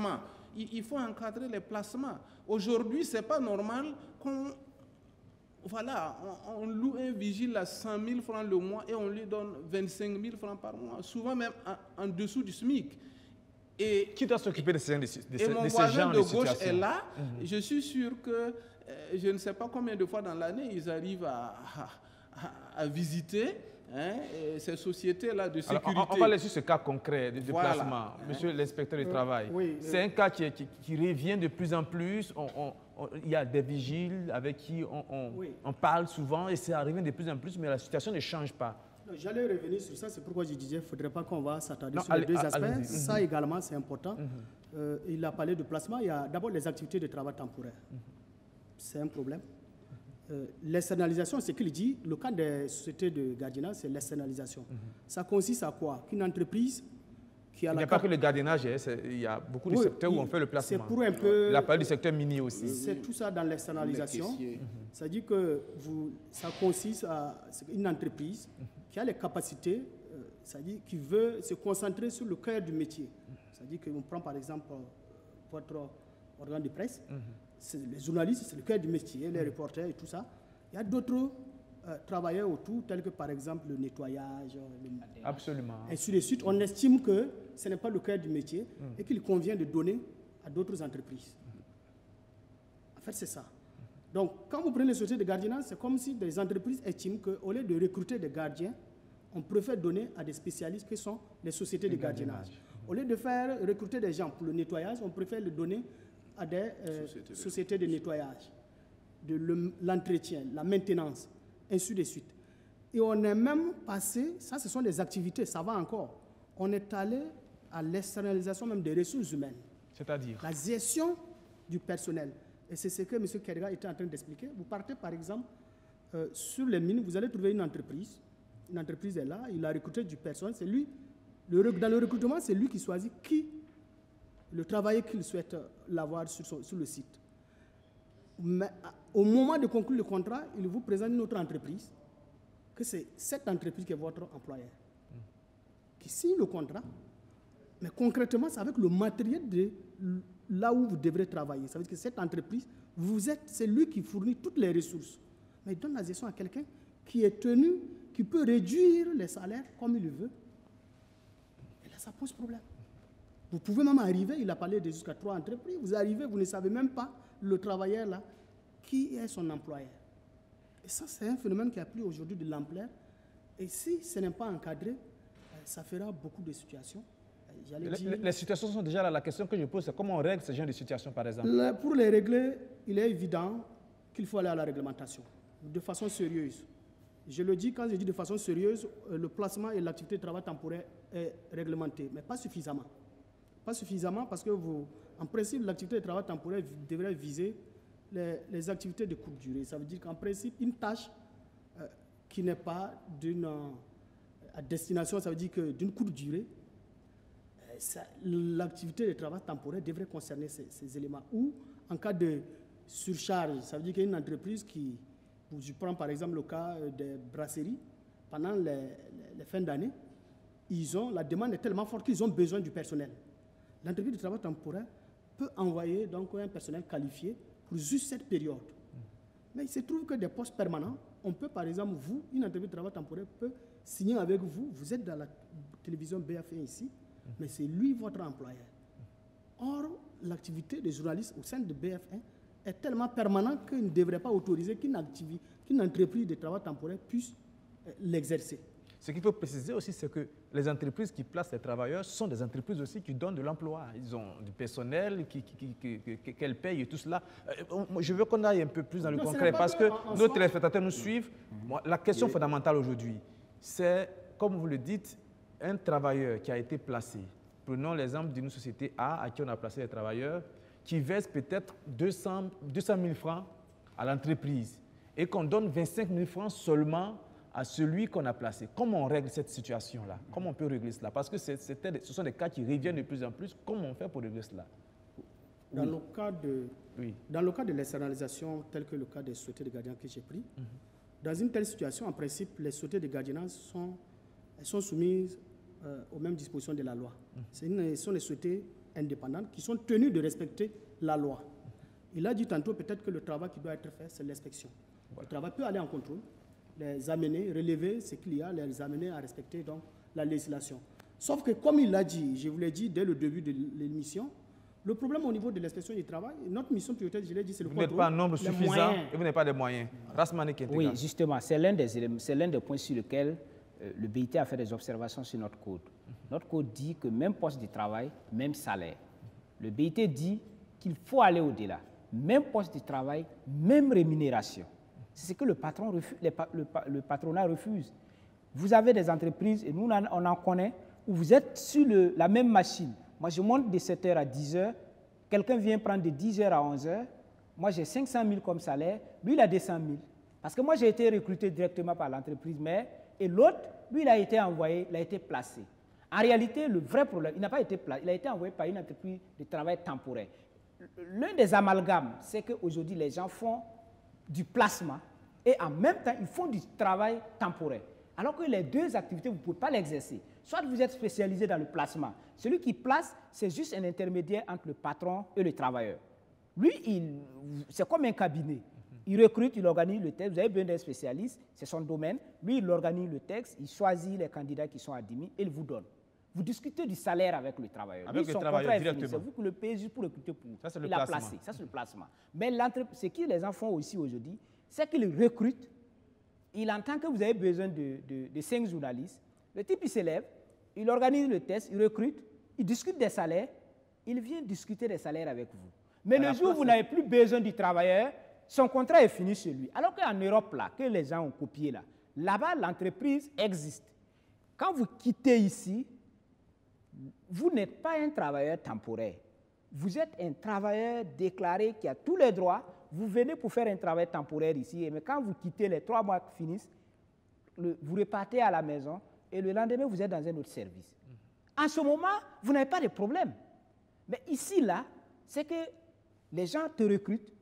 il, il faut encadrer les placements. Aujourd'hui, ce n'est pas normal qu'on voilà, on, on loue un vigile à cent mille francs le mois et on lui donne vingt-cinq mille francs par mois, souvent même en, en dessous du SMIC. Et, qui doit s'occuper de ces, de, de, et mon de ces voisin genres de, de gauche situations? est là. Mm-hmm. Je suis sûr que euh, je ne sais pas combien de fois dans l'année ils arrivent à, à, à, à visiter hein, ces sociétés-là de sécurité. Alors, on, on va laisser ce cas concret de, de voilà. placement, monsieur l'inspecteur du euh, travail. Oui, C'est euh, un cas qui, qui, qui revient de plus en plus. On, on, on, il y a des vigiles avec qui on, on, oui. on parle souvent et ça arrive de plus en plus, mais la situation ne change pas. J'allais revenir sur ça, c'est pourquoi je disais qu'il ne faudrait pas qu'on va s'attarder sur allez, les deux aspects. Allez ça mm-hmm. également, c'est important. Mm-hmm. euh, il a parlé de placement. Il y a d'abord les activités de travail temporaire. Mm-hmm. C'est un problème. Euh, l'externalisation, c'est qu'il dit, le cas des sociétés de gardiennage, c'est l'externalisation. Mm-hmm. Ça consiste à quoi? Qu'une entreprise qui a il la... n'y a pas que le gardiennage, il y a beaucoup de oui, secteurs où on fait le placement. C'est pour un peu... Il a parlé du secteur minier aussi. C'est tout ça dans l'externalisation. Mm-hmm. C'est-à-dire que vous, ça consiste à une entreprise qui a les capacités, euh, c'est-à-dire qui veut se concentrer sur le cœur du métier. C'est-à-dire qu'on prend par exemple euh, votre organe de presse, mm-hmm. les journalistes, c'est le cœur du métier, les mm-hmm. reporters et tout ça. Il y a d'autres euh, travailleurs autour, tels que par exemple le nettoyage, le... Absolument. Et ainsi de suite. On estime que ce n'est pas le cœur du métier mm. et qu'il convient de donner à d'autres entreprises. Mm. En fait, c'est ça. Donc, quand vous prenez les sociétés de gardiennage, c'est comme si des entreprises estiment qu'au lieu de recruter des gardiens, on préfère donner à des spécialistes qui sont les sociétés de gardiennage. gardiennage. Au lieu de faire recruter des gens pour le nettoyage, on préfère le donner à des euh, sociétés, sociétés de nettoyage, de l'entretien, la maintenance, ainsi de suite. Et on est même passé, ça ce sont des activités, ça va encore, on est allé à l'externalisation même des ressources humaines. C'est-à-dire la gestion du personnel. Et c'est ce que M. Kerga était en train d'expliquer. Vous partez par exemple euh, sur les mines, vous allez trouver une entreprise. Une entreprise est là, il a recruté du personnel. C'est lui, le, dans le recrutement, c'est lui qui choisit qui, le travailleur qu'il souhaite l'avoir sur, sur le site. Mais au moment de conclure le contrat, il vous présente une autre entreprise, que c'est cette entreprise qui est votre employeur, mmh. qui signe le contrat, mais concrètement, c'est avec le matériel de là où vous devrez travailler. Ça veut dire que cette entreprise, vous êtes, c'est lui qui fournit toutes les ressources. Mais il donne la gestion à quelqu'un qui est tenu, qui peut réduire les salaires comme il le veut. Et là, ça pose problème. Vous pouvez même arriver, il a parlé de jusqu'à trois entreprises, vous arrivez, vous ne savez même pas, le travailleur là, qui est son employeur. Et ça, c'est un phénomène qui a pris aujourd'hui de l'ampleur. Et si ce n'est pas encadré, ça fera beaucoup de situations. Les, dire, les situations sont déjà là. La question que je pose, c'est comment on règle ce genre de situations, par exemple? le, Pour les régler, il est évident qu'il faut aller à la réglementation, de façon sérieuse. Je le dis, quand je dis de façon sérieuse, le placement et l'activité de travail temporaire est réglementé, mais pas suffisamment. Pas suffisamment parce que, vous, en principe, l'activité de travail temporaire devrait viser les, les activités de courte durée. Ça veut dire qu'en principe, une tâche euh, qui n'est pas d'une euh, à destination, ça veut dire que d'une courte durée, l'activité de travail temporaire devrait concerner ces, ces éléments. Ou en cas de surcharge, ça veut dire qu'il y a une entreprise qui, je prends par exemple le cas des brasseries, pendant les, les, les fins d'année, ils ont, la demande est tellement forte qu'ils ont besoin du personnel. L'entreprise de travail temporaire peut envoyer donc un personnel qualifié pour juste cette période. Mais il se trouve que des postes permanents, on peut par exemple, vous, une entreprise de travail temporaire peut signer avec vous, vous êtes dans la télévision B F un ici, mais c'est lui votre employeur. Or, l'activité des journalistes au sein de B F un est tellement permanente qu'il ne devrait pas autoriser qu'une qu'une entreprise de travail temporaire puisse l'exercer. Ce qu'il faut préciser aussi, c'est que les entreprises qui placent les travailleurs sont des entreprises aussi qui donnent de l'emploi. Ils ont du personnel qui, qui, qui, qui, qu'elles payent et tout cela. Je veux qu'on aille un peu plus dans le non, concret parce que en, en nos téléspectateurs nous suivent. Moi, la question oui. fondamentale aujourd'hui, c'est, comme vous le dites, un travailleur qui a été placé. Prenons l'exemple d'une société A à qui on a placé les travailleurs, qui verse peut-être deux cent mille francs à l'entreprise et qu'on donne vingt-cinq mille francs seulement à celui qu'on a placé. Comment on règle cette situation-là? Comment on peut régler cela? Parce que ce sont des cas qui reviennent de plus en plus. Comment on fait pour régler cela? Dans, oui. le cas de, oui. dans le cas de l'externalisation, tel que le cas des sociétés de gardiennage que j'ai pris, mm-hmm. dans une telle situation, en principe, les sociétés de gardiennage sont, elles sont soumises euh, aux mêmes dispositions de la loi. Mm-hmm. Ce sont les sociétés indépendantes qui sont tenues de respecter la loi. Il a dit tantôt peut-être que le travail qui doit être fait, c'est l'inspection. Le travail peut aller en contrôle, les amener, relever ce qu'il y a, les amener à respecter donc, la législation. Sauf que comme il l'a dit, je vous l'ai dit dès le début de l'émission, le problème au niveau de l'inspection du travail, notre mission prioritaire, je l'ai dit, c'est le contrôle. Vous n'êtes pas un nombre suffisant et vous n'avez pas de moyens. Oui, justement, c'est l'un des, l'un des points sur lesquels euh, le B I T a fait des observations sur notre code. Notre code dit que même poste de travail, même salaire. Le B I T dit qu'il faut aller au-delà. Même poste de travail, même rémunération. C'est ce que le, patron refuse, le, le, le patronat refuse. Vous avez des entreprises, et nous on en, on en connaît, où vous êtes sur le, la même machine. Moi, je monte de sept heures à dix heures, quelqu'un vient prendre de dix heures à onze heures, moi j'ai cinq cent mille comme salaire, lui il a deux cent mille. Parce que moi j'ai été recruté directement par l'entreprise mère, et l'autre, lui il a été envoyé, il a été placé. En réalité, le vrai problème, il n'a pas été placé, il a été envoyé par une entreprise de travail temporaire. L'un des amalgames, c'est qu'aujourd'hui les gens font du placement et en même temps ils font du travail temporaire. Alors que les deux activités, vous ne pouvez pas l'exercer. Soit vous êtes spécialisé dans le placement. Celui qui place, c'est juste un intermédiaire entre le patron et le travailleur. Lui, c'est comme un cabinet. Il recrute, il organise le texte. Vous avez besoin d'un spécialiste, c'est son domaine. Lui, il organise le texte, il choisit les candidats qui sont admis et il vous donne. Vous discutez du salaire avec le travailleur. Avec Lui, le travailleur directement. C'est vous qui le payez juste pour recruter pour. Ça, c'est le il a placement. placé. Ça, c'est le placement. Mais ce que les enfants font aussi aujourd'hui, c'est qu'ils recrutent. Il entend que vous avez besoin de, de, de cinq journalistes. Le type, il s'élève, il organise le test, il recrute, il discute des salaires, il vient discuter des salaires avec vous. Mais le jour où vous n'avez plus besoin du travailleur, son contrat est fini chez lui. Alors qu'en Europe, là, que les gens ont copié, là, là-bas, l'entreprise existe. Quand vous quittez ici, vous n'êtes pas un travailleur temporaire. Vous êtes un travailleur déclaré qui a tous les droits. Vous venez pour faire un travail temporaire ici, mais quand vous quittez, les trois mois finissent, le, vous repartez à la maison et le lendemain, vous êtes dans un autre service. En ce moment, vous n'avez pas de problème. Mais ici, là, c'est que les gens te recrutent,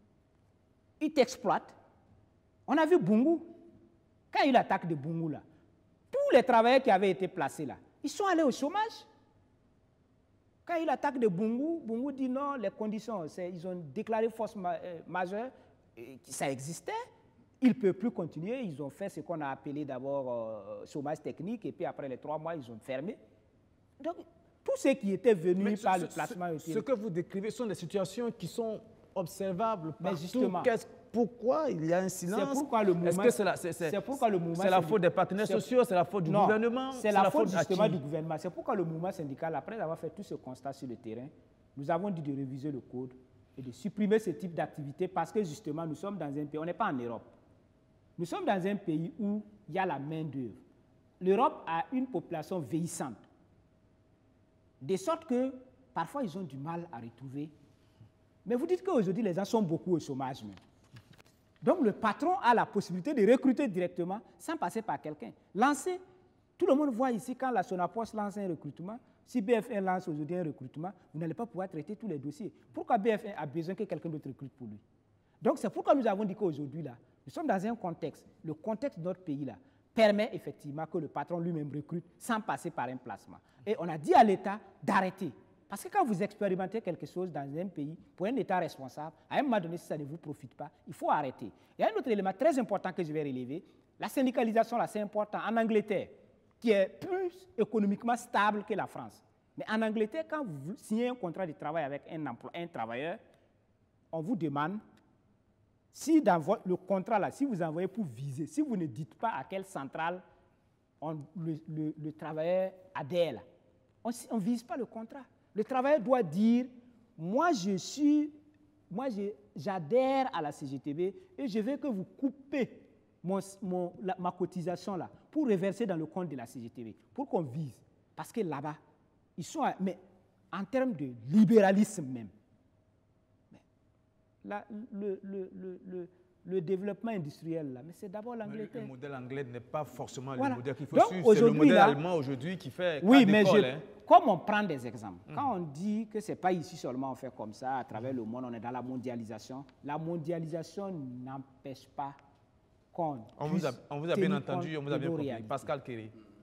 ils t'exploitent. On a vu Bungu. Quand il y a eu l'attaque de Bungu, là, tous les travailleurs qui avaient été placés là, ils sont allés au chômage. Quand il y a eu l'attaque de Bungu, Bungu dit non, les conditions, ils ont déclaré force ma, euh, majeure, euh, ça existait. Ils ne peuvent plus continuer. Ils ont fait ce qu'on a appelé d'abord euh, chômage technique, et puis après les trois mois, ils ont fermé. Donc, tous ceux qui étaient venus Mais par ce, le placement... Ce, était... ce que vous décrivez sont des situations qui sont observables Mais partout. justement, pourquoi il y a un silence? C'est pourquoi le mouvement... Est-ce que c'est la, c'est, c'est, c'est pourquoi le mouvement... C'est la faute des partenaires sociaux, c'est la faute du non, gouvernement? C'est la, la faute justement du gouvernement. C'est pourquoi le mouvement syndical, après avoir fait tout ce constat sur le terrain, nous avons dit de réviser le code et de supprimer ce type d'activité parce que justement, nous sommes dans un pays... On n'est pas en Europe. Nous sommes dans un pays où il y a la main-d'œuvre. L'Europe a une population vieillissante. De sorte que, parfois, ils ont du mal à retrouver. Mais vous dites qu'aujourd'hui, les gens sont beaucoup au chômage même. Donc, le patron a la possibilité de recruter directement sans passer par quelqu'un. Lancer, tout le monde voit ici, quand la Sonapos lance un recrutement, si B F un lance aujourd'hui un recrutement, vous n'allez pas pouvoir traiter tous les dossiers. Pourquoi B F un a besoin que quelqu'un d'autre recrute pour lui? Donc, c'est pourquoi nous avons dit qu'aujourd'hui, là, nous sommes dans un contexte, le contexte de notre pays, là, permet effectivement que le patron lui-même recrute sans passer par un placement. Et on a dit à l'État d'arrêter. Parce que quand vous expérimentez quelque chose dans un pays, pour un État responsable, à un moment donné, si ça ne vous profite pas, il faut arrêter. Il y a un autre élément très important que je vais relever. La syndicalisation, là, c'est important. En Angleterre, qui est plus économiquement stable que la France. Mais en Angleterre, quand vous signez un contrat de travail avec un, emploi, un travailleur, on vous demande, si dans votre, le contrat, là, si vous envoyez pour viser, si vous ne dites pas à quelle centrale on, le, le, le travailleur adhère, là, on ne vise pas le contrat. Le travailleur doit dire, moi je suis, moi j'adhère à la C G T B et je veux que vous coupez mon, mon, la, ma cotisation là pour reverser dans le compte de la C G T B, pour qu'on vise. Parce que là-bas, ils sont, à, mais en termes de libéralisme même, la, le, le, le, le, le développement industriel, là, mais c'est d'abord l'Angleterre. Le modèle anglais n'est pas forcément voilà. le modèle qu'il faut Donc, suivre. C'est le modèle là, allemand aujourd'hui qui fait oui, mais je, hein. Comme on prend des exemples, mmh. quand on dit que ce n'est pas ici seulement on fait comme ça, à travers mmh. le monde, on est dans la mondialisation, la mondialisation n'empêche pas qu'on On vous a, on vous a bien entendu, on vous a bien compris. Pascal Kéry.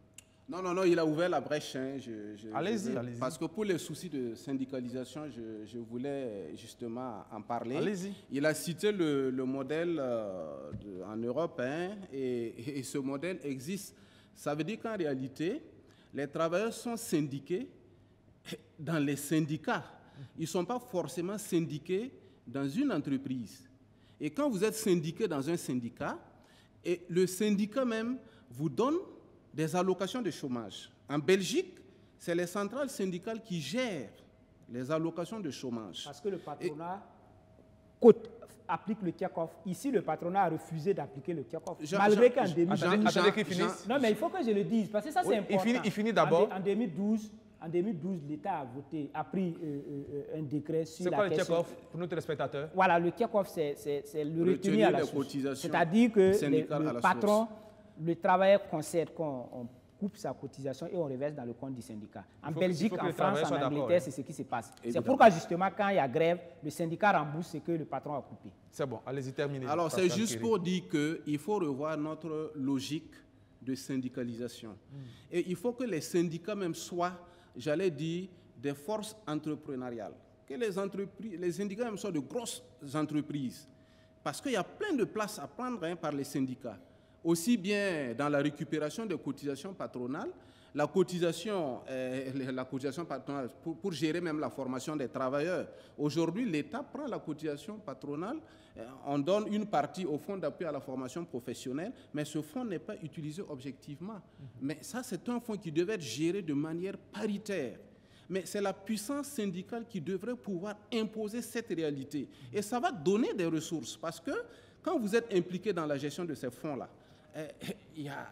Non, non, non, il a ouvert la brèche. Hein, allez-y, allez-y. Parce que pour les soucis de syndicalisation, je, je voulais justement en parler. Allez-y. Il a cité le, le modèle euh, de, en Europe, hein, et, et ce modèle existe. Ça veut dire qu'en réalité, les travailleurs sont syndiqués dans les syndicats. Ils ne sont pas forcément syndiqués dans une entreprise. Et quand vous êtes syndiqué dans un syndicat, et le syndicat même vous donne des allocations de chômage. En Belgique, c'est les centrales syndicales qui gèrent les allocations de chômage. Parce que le patronat et, applique le Kirchhoff. Ici, le patronat a refusé d'appliquer le Kirchhoff. Malgré qu'en deux mille douze... Attendez qu'il finisse. Non, mais il faut que je le dise, parce que ça, c'est oui, important. Il finit, il finit d'abord. En, en deux mille douze, en deux mille douze, l'État a voté, a pris euh, euh, un décret sur la question... C'est quoi le Kirchhoff pour nos téléspectateurs? Voilà, le Kirchhoff, c'est le retenir à la source. C'est-à-dire que le, le patron, le travailleur concède qu'on coupe sa cotisation et on reverse dans le compte du syndicat. En faut, Belgique, en France, en Angleterre, c'est ce qui se passe. C'est pourquoi, justement, quand il y a grève, le syndicat rembourse ce que le patron a coupé. C'est bon, allez-y, terminez. Alors, c'est juste pour dire qu'il faut revoir notre logique de syndicalisation. Mm. Et il faut que les syndicats même soient, j'allais dire, des forces entrepreneuriales. Que les, entreprises, les syndicats même soient de grosses entreprises. Parce qu'il y a plein de places à prendre hein, par les syndicats. Aussi bien dans la récupération des cotisations patronales, la cotisation, euh, la cotisation patronale pour, pour gérer même la formation des travailleurs. Aujourd'hui, l'État prend la cotisation patronale, euh, on donne une partie au fonds d'appui à la formation professionnelle, mais ce fonds n'est pas utilisé objectivement. Mm-hmm. Mais ça, c'est un fonds qui devait être géré de manière paritaire. Mais c'est la puissance syndicale qui devrait pouvoir imposer cette réalité. Et ça va donner des ressources, parce que quand vous êtes impliqué dans la gestion de ces fonds-là, euh, y a,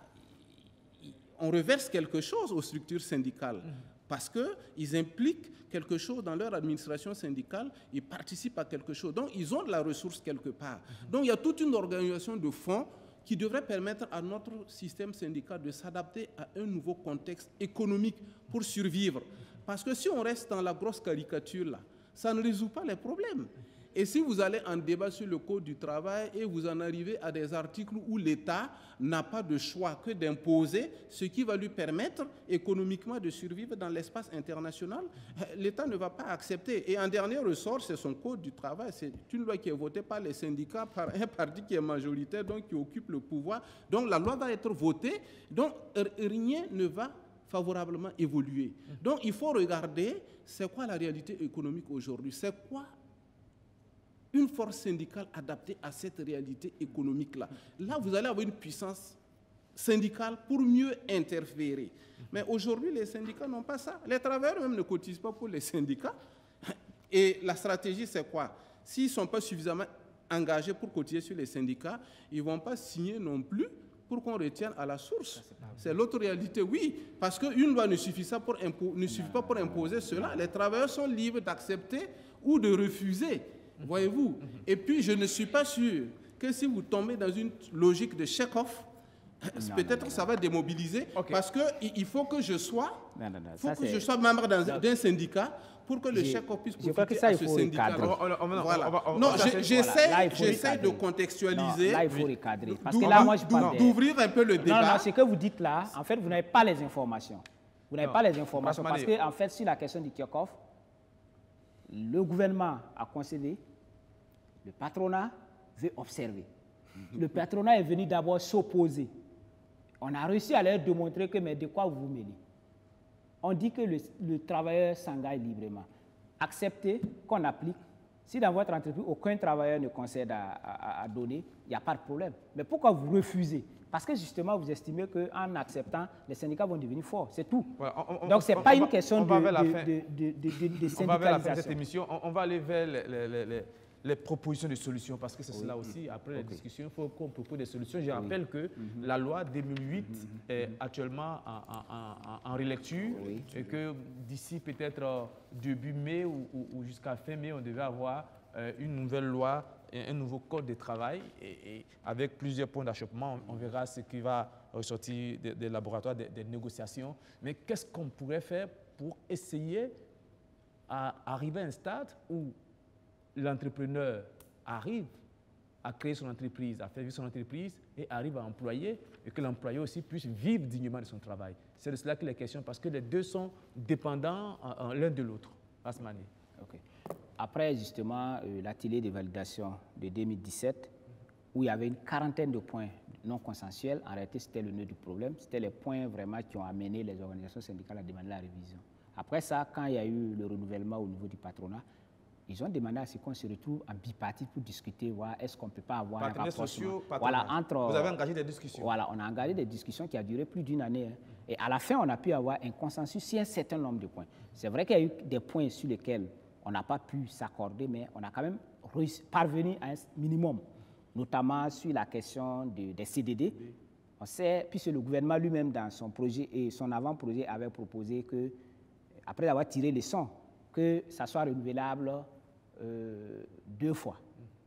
on reverse quelque chose aux structures syndicales, mmh. parce qu'ils impliquent quelque chose dans leur administration syndicale, ils participent à quelque chose. Donc, ils ont de la ressource quelque part. Mmh. Donc, il y a toute une organisation de fonds qui devrait permettre à notre système syndical de s'adapter à un nouveau contexte économique pour survivre. Parce que si on reste dans la grosse caricature, là, ça ne résout pas les problèmes. Et si vous allez en débat sur le Code du travail et vous en arrivez à des articles où l'État n'a pas de choix que d'imposer ce qui va lui permettre économiquement de survivre dans l'espace international, l'État ne va pas accepter. Et en dernier ressort, c'est son Code du travail. C'est une loi qui est votée par les syndicats, par un parti qui est majoritaire, donc qui occupe le pouvoir. Donc la loi va être votée, donc rien ne va favorablement évoluer. Donc il faut regarder c'est quoi la réalité économique aujourd'hui, c'est quoi une force syndicale adaptée à cette réalité économique-là. Là, vous allez avoir une puissance syndicale pour mieux interférer. Mais aujourd'hui, les syndicats n'ont pas ça. Les travailleurs même ne cotisent pas pour les syndicats. Et la stratégie, c'est quoi? S'ils ne sont pas suffisamment engagés pour cotiser sur les syndicats, ils ne vont pas signer non plus pour qu'on retienne à la source. C'est l'autre réalité, oui, parce qu'une loi ne suffit, ça pour impo- ne suffit pas pour imposer cela. Les travailleurs sont libres d'accepter ou de refuser. Voyez-vous? Et puis, je ne suis pas sûr que si vous tombez dans une logique de check-off, peut-être que ça va démobiliser, okay. Parce qu'il faut que je sois, non, non, non, faut ça, que je sois membre d'un syndicat pour que le check-off puisse profiter ça, à ce syndicat. Voilà. Non, j'essaie de contextualiser. Non, là, il faut recadrer. Parce que là, moi, je parle d'ouvrir un peu le débat. Non, non, ce que vous dites là, en fait, vous n'avez pas les informations. Vous n'avez pas les informations parce qu'en fait, sur la question du Kirchhoff, le gouvernement a concédé, le patronat veut observer. Le patronat est venu d'abord s'opposer. On a réussi à leur démontrer que, mais de quoi vous vous mêlez? On dit que le, le travailleur s'engage librement. Acceptez qu'on applique. Si dans votre entreprise, aucun travailleur ne concède à, à, à donner, il n'y a pas de problème. Mais pourquoi vous refusez? Parce que justement, vous estimez qu'en acceptant, les syndicats vont devenir forts. C'est tout. Voilà, on, on, Donc, ce n'est pas on, une question de, de, de, de, de, de syndicalisation. On va vers la fin de cette émission. On, on va aller vers les, les, les, les propositions de solutions, parce que c'est oui, cela aussi. Après okay. la discussion, il faut qu'on propose des solutions. Je oui. rappelle que mm-hmm. la loi deux mille huit mm-hmm. est actuellement en, en, en, en relecture oui. et que d'ici peut-être début mai ou, ou, ou jusqu'à fin mai, on devait avoir euh, une nouvelle loi, un nouveau code de travail et, et avec plusieurs points d'achoppement. On, on verra ce qui va ressortir des, des laboratoires, des, des négociations. Mais qu'est-ce qu'on pourrait faire pour essayer à arriver à un stade où l'entrepreneur arrive à créer son entreprise, à faire vivre son entreprise et arrive à employer et que l'employé aussi puisse vivre dignement de son travail. C'est de cela qu'il est question parce que les deux sont dépendants l'un de l'autre. Asmani. Okay. Après justement euh, l'atelier de validation de deux mille dix-sept, où il y avait une quarantaine de points non consensuels, en réalité c'était le nœud du problème, c'était les points vraiment qui ont amené les organisations syndicales à demander la révision. Après ça, quand il y a eu le renouvellement au niveau du patronat, ils ont demandé à ce qu'on se retrouve en bipartite pour discuter, voir est-ce qu'on ne peut pas avoir Partenaires un rapprochement. sociaux, Voilà, entre, vous avez engagé des discussions. Voilà, on a engagé des discussions qui ont duré plus d'une année. Hein. Et à la fin, on a pu avoir un consensus sur un certain nombre de points. C'est vrai qu'il y a eu des points sur lesquels on n'a pas pu s'accorder, mais on a quand même réussi, parvenu à un minimum, notamment sur la question de, des C D D. Oui. On sait, puisque le gouvernement lui-même, dans son projet et son avant-projet, avait proposé que, après avoir tiré les leçons, que ça soit renouvelable euh, deux fois.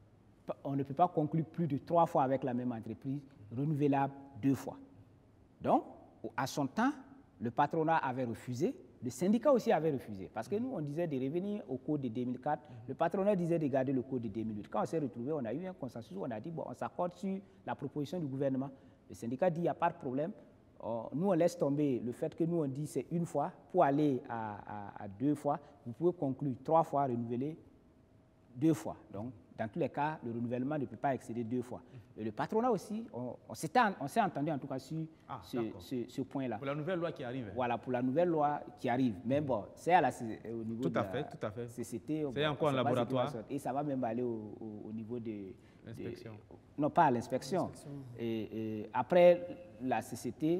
On ne peut pas conclure plus de trois fois avec la même entreprise, renouvelable deux fois. Donc, à son temps, le patronat avait refusé, le syndicat aussi avait refusé, parce que nous, on disait de revenir au code de deux mille quatre, le patronat disait de garder le code de deux mille huit. Quand on s'est retrouvés, on a eu un consensus où on a dit, bon, on s'accorde sur la proposition du gouvernement. Le syndicat dit, il n'y a pas de problème. Oh, nous, on laisse tomber le fait que nous, on dit c'est une fois, pour aller à, à, à deux fois, vous pouvez conclure trois fois, renouveler deux fois. Donc, dans tous les cas, le renouvellement ne peut pas excéder deux fois. Et le patronat aussi, on, on s'est entendu en tout cas sur ah, ce, ce, ce point-là. Pour la nouvelle loi qui arrive. Voilà, pour la nouvelle loi qui arrive. Mais bon, c'est à la, au niveau tout de à la fait, tout à fait. C C T. C'est bon, encore un laboratoire. Et ça va même aller au, au, au niveau de... L'inspection. Non, pas à l'inspection. Et, et après la C C T,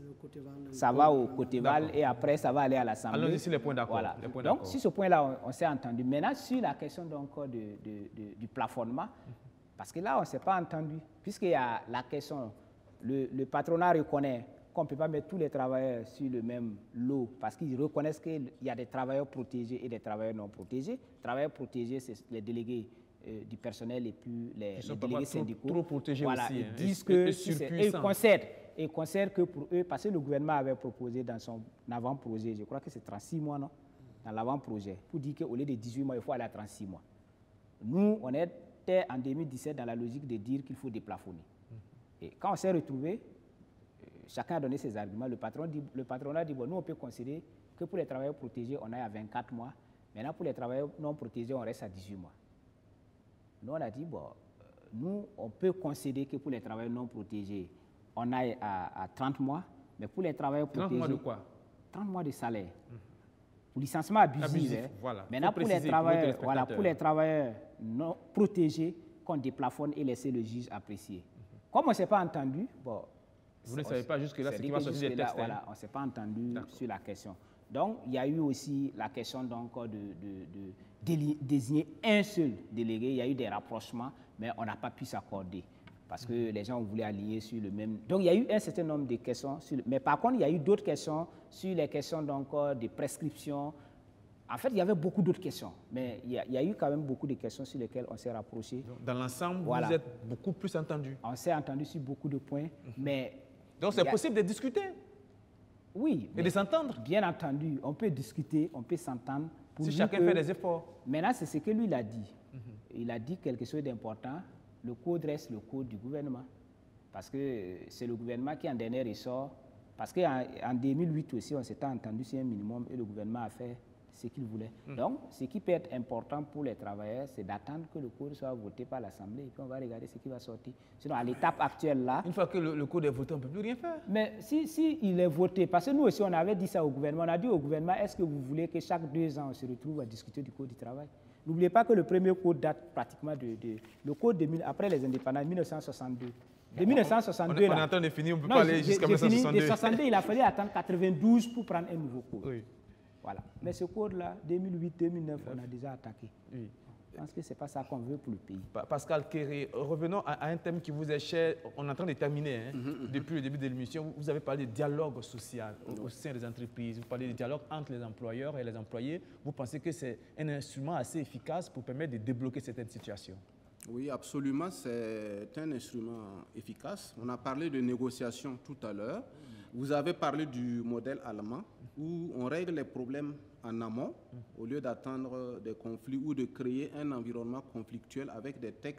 ça va au Côté-Val et après ça va aller à l'Assemblée. Allons-y sur les points d'accord. Voilà. Donc, sur ce point-là, on, on s'est entendu. Maintenant, sur la question donc, de, de, de, du plafonnement, parce que là, on ne s'est pas entendu, puisqu'il y a la question, le, le patronat reconnaît qu'on ne peut pas mettre tous les travailleurs sur le même lot, parce qu'ils reconnaissent qu'il y a des travailleurs protégés et des travailleurs non protégés. Les travailleurs protégés, c'est les délégués euh, du personnel et puis les, les délégués syndicaux. Trop protégés voilà, aussi. Ils hein, disent et, que et si et ils concèdent, et ils concèdent que pour eux, parce que le gouvernement avait proposé dans son avant-projet, je crois que c'est trente-six mois, non? Dans l'avant-projet, pour dire qu'au lieu de dix-huit mois, il faut aller à trente-six mois. Nous, on était en deux mille dix-sept dans la logique de dire qu'il faut déplafonner. Mmh. Et quand on s'est retrouvés, euh, chacun a donné ses arguments. Le, patron dit, le patronat dit, bon, nous, on peut considérer que pour les travailleurs protégés, on est à vingt-quatre mois. Maintenant, pour les travailleurs non protégés, on reste à dix-huit mois. Nous, on a dit, bon, euh, nous, on peut considérer que pour les travailleurs non protégés, on est à, à trente mois, mais pour les travailleurs protégés... trente mois de quoi? trente mois de salaire. Mmh. Pour licenciement abusif. abusif hein. Voilà. Maintenant, pour les, travailleurs, pour, voilà, pour les travailleurs non protégés, qu'on déplafonne et laisser le juge apprécier. Mm-hmm. Comme on ne s'est pas entendu, bon... Vous ne savez pas jusque-là ce qui va sortir des textes. Voilà, on ne s'est pas entendu sur la question. Donc, il y a eu aussi la question donc, de, de, de, de désigner un seul délégué. Il y a eu des rapprochements, mais on n'a pas pu s'accorder. Parce que mm-hmm. les gens voulaient allier sur le même... Donc, il y a eu un certain nombre de questions. Sur le... Mais par contre, il y a eu d'autres questions sur les questions donc, de prescription. En fait, il y avait beaucoup d'autres questions. Mais il y, a, il y a eu quand même beaucoup de questions sur lesquelles on s'est rapproché. Donc, dans l'ensemble, voilà. Vous êtes beaucoup plus entendus. On s'est entendu sur beaucoup de points, mm-hmm. mais... Donc, c'est a... possible de discuter? Oui. Et de s'entendre? Bien entendu, on peut discuter, on peut s'entendre. Si chacun fait des efforts. Maintenant, c'est ce que lui, il a dit. Mm-hmm. Il a dit quelque chose d'important. Le code reste le code du gouvernement. Parce que c'est le gouvernement qui, en dernier ressort, parce qu'en en deux mille huit aussi, on s'était entendu sur un minimum et le gouvernement a fait ce qu'il voulait. Mmh. Donc, ce qui peut être important pour les travailleurs, c'est d'attendre que le code soit voté par l'Assemblée et puis on va regarder ce qui va sortir. Sinon, à l'étape actuelle là... Une fois que le, le code est voté, on ne peut plus rien faire. Mais si, si il est voté, parce que nous aussi, on avait dit ça au gouvernement, on a dit au gouvernement, est-ce que vous voulez que chaque deux ans, on se retrouve à discuter du code du travail? N'oubliez pas que le premier code date pratiquement de... de le code de, après les indépendances, mille neuf cent soixante-deux. De mille neuf cent soixante-deux, on est, on est en train de finir, on ne peut non, pas aller jusqu'à mille neuf cent soixante-deux. De soixante-deux, il a fallu attendre quatre-vingt-douze pour prendre un nouveau code. Oui. Voilà. Mais ce code-là, deux mille huit deux mille neuf, on a déjà attaqué. Oui. Je pense que ce n'est pas ça qu'on veut pour le pays. Pascal Kéré, revenons à, à un thème qui vous est cher. On est en train de terminer. Hein. Mm-hmm. Depuis le début de l'émission, vous avez parlé de dialogue social au, au sein des entreprises. Vous parlez de dialogue entre les employeurs et les employés. Vous pensez que c'est un instrument assez efficace pour permettre de débloquer certaines situations? Oui, absolument, c'est un instrument efficace. On a parlé de négociation tout à l'heure. Vous avez parlé du modèle allemand où on règle les problèmes en amont au lieu d'attendre des conflits ou de créer un environnement conflictuel avec des textes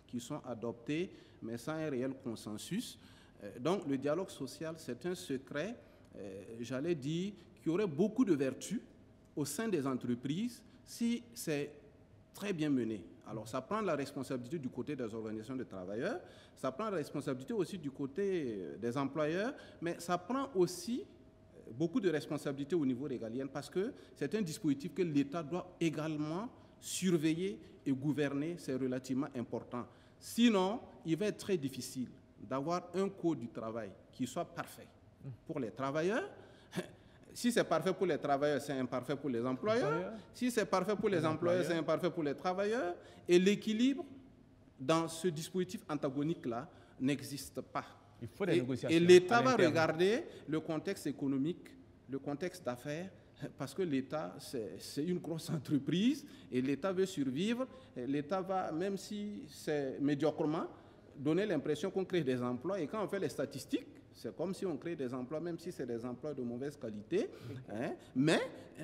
qui sont adoptés, mais sans un réel consensus. Euh, donc le dialogue social, c'est un secret, euh, j'allais dire, qui aurait beaucoup de vertus au sein des entreprises si c'est très bien mené. Alors ça prend la responsabilité du côté des organisations de travailleurs, ça prend la responsabilité aussi du côté des employeurs, mais ça prend aussi beaucoup de responsabilités au niveau régalien parce que c'est un dispositif que l'État doit également surveiller et gouverner, c'est relativement important. Sinon, il va être très difficile d'avoir un code du travail qui soit parfait pour les travailleurs. Si c'est parfait pour les travailleurs, c'est imparfait pour les employeurs. employeurs. Si c'est parfait pour les, les employeurs, c'est imparfait pour les travailleurs. Et l'équilibre dans ce dispositif antagonique-là n'existe pas. Il faut des et, négociations. Et l'État va regarder le contexte économique, le contexte d'affaires, parce que l'État, c'est une grosse entreprise et l'État veut survivre. L'État va, même si c'est médiocrement, donner l'impression qu'on crée des emplois. Et quand on fait les statistiques, c'est comme si on crée des emplois, même si c'est des emplois de mauvaise qualité. Hein, mais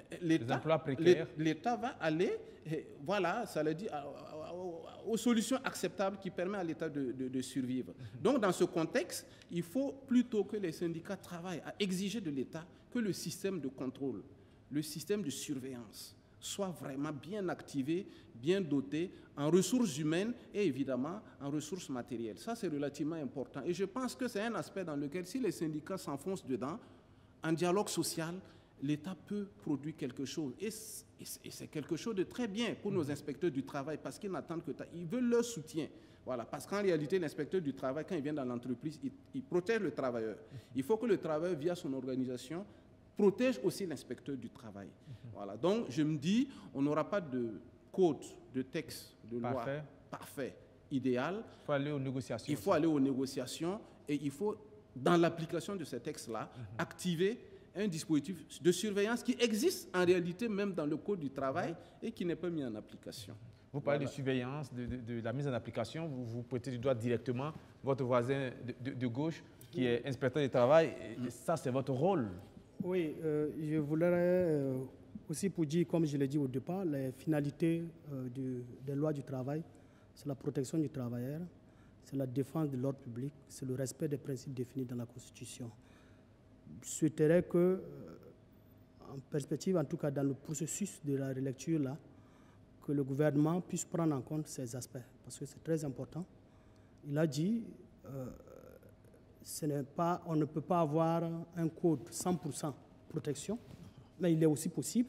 l'État va aller, voilà, ça le dit, aux solutions acceptables qui permettent à l'État de, de, de survivre. Donc, dans ce contexte, il faut plutôt que les syndicats travaillent à exiger de l'État que le système de contrôle, le système de surveillance soit vraiment bien activé, bien doté en ressources humaines et évidemment en ressources matérielles. Ça, c'est relativement important. Et je pense que c'est un aspect dans lequel, si les syndicats s'enfoncent dedans, en dialogue social, l'État peut produire quelque chose. Et c'est quelque chose de très bien pour nos inspecteurs du travail parce qu'ils n'attendent que ça. Ils veulent leur soutien. Voilà, parce qu'en réalité, l'inspecteur du travail, quand il vient dans l'entreprise, il, il protège le travailleur. Il faut que le travailleur, via son organisation, protège aussi l'inspecteur du travail. Voilà. Donc, je me dis, on n'aura pas de code, de texte, de loi parfait, parfait idéal. Il faut aller aux négociations. Il faut aller aux négociations et il faut, dans l'application de ces textes-là, mm-hmm. activer un dispositif de surveillance qui existe en réalité même dans le Code du travail mm-hmm. et qui n'est pas mis en application. Vous parlez Voilà. de surveillance, de, de, de la mise en application, vous, vous pointez du doigt directement votre voisin de, de, de gauche qui est inspecteur du travail, et ça c'est votre rôle. Oui, euh, je voudrais euh, aussi pour dire, comme je l'ai dit au départ, les finalités euh, du, des lois du travail, c'est la protection du travailleur, c'est la défense de l'ordre public, c'est le respect des principes définis dans la Constitution. Je souhaiterais que, euh, en perspective, en tout cas dans le processus de la relecture là, que le gouvernement puisse prendre en compte ces aspects, parce que c'est très important. Il a dit, euh, ce n'est pas, on ne peut pas avoir un code cent pour cent protection, mais il est aussi possible.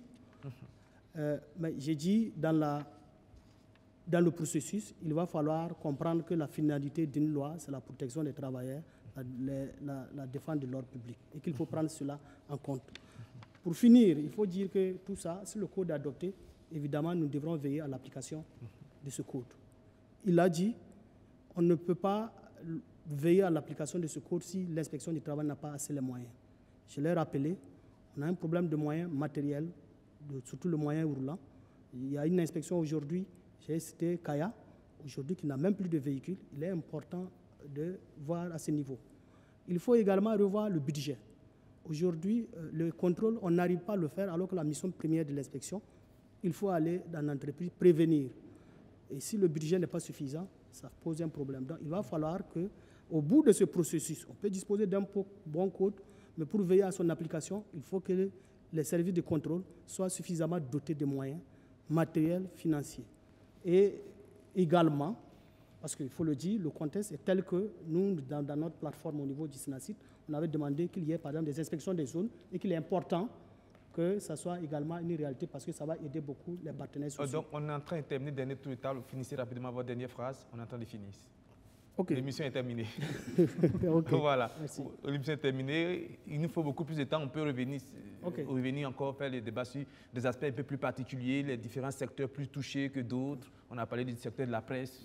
Euh, mais j'ai dit, dans, la, dans le processus, il va falloir comprendre que la finalité d'une loi, c'est la protection des travailleurs, la, la, la défense de l'ordre public, et qu'il faut prendre cela en compte. Pour finir, il faut dire que tout ça, si le code est adopté, évidemment, nous devrons veiller à l'application de ce code. Il a dit, on ne peut pas veiller à l'application de ce code si l'inspection du travail n'a pas assez les moyens. Je l'ai rappelé, on a un problème de moyens matériels, de, surtout le moyen roulant. Il y a une inspection aujourd'hui, j'ai cité Kaya, aujourd'hui qui n'a même plus de véhicules. Il est important de voir à ce niveau. Il faut également revoir le budget. Aujourd'hui, le contrôle, on n'arrive pas à le faire alors que la mission première de l'inspection, il faut aller dans l'entreprise prévenir. Et si le budget n'est pas suffisant, ça pose un problème. Donc, il va falloir qu'au bout de ce processus, on peut disposer d'un bon code, mais pour veiller à son application, il faut que les services de contrôle soient suffisamment dotés de moyens matériels, financiers. Et également, parce qu'il faut le dire, le contexte est tel que nous, dans, dans notre plateforme au niveau du SINACID, on avait demandé qu'il y ait par exemple des inspections des zones et qu'il est important que ça soit également une réalité parce que ça va aider beaucoup les partenaires sociaux. Donc, on est en train de terminer, dernier tour de table. Finissez rapidement votre dernière phrase. On est en train de finir. Okay. L'émission est terminée. Okay. Voilà. L'émission est terminée. Il nous faut beaucoup plus de temps. On peut revenir, okay. revenir encore faire les débats sur des aspects un peu plus particuliers, les différents secteurs plus touchés que d'autres. On a parlé du secteur de la presse.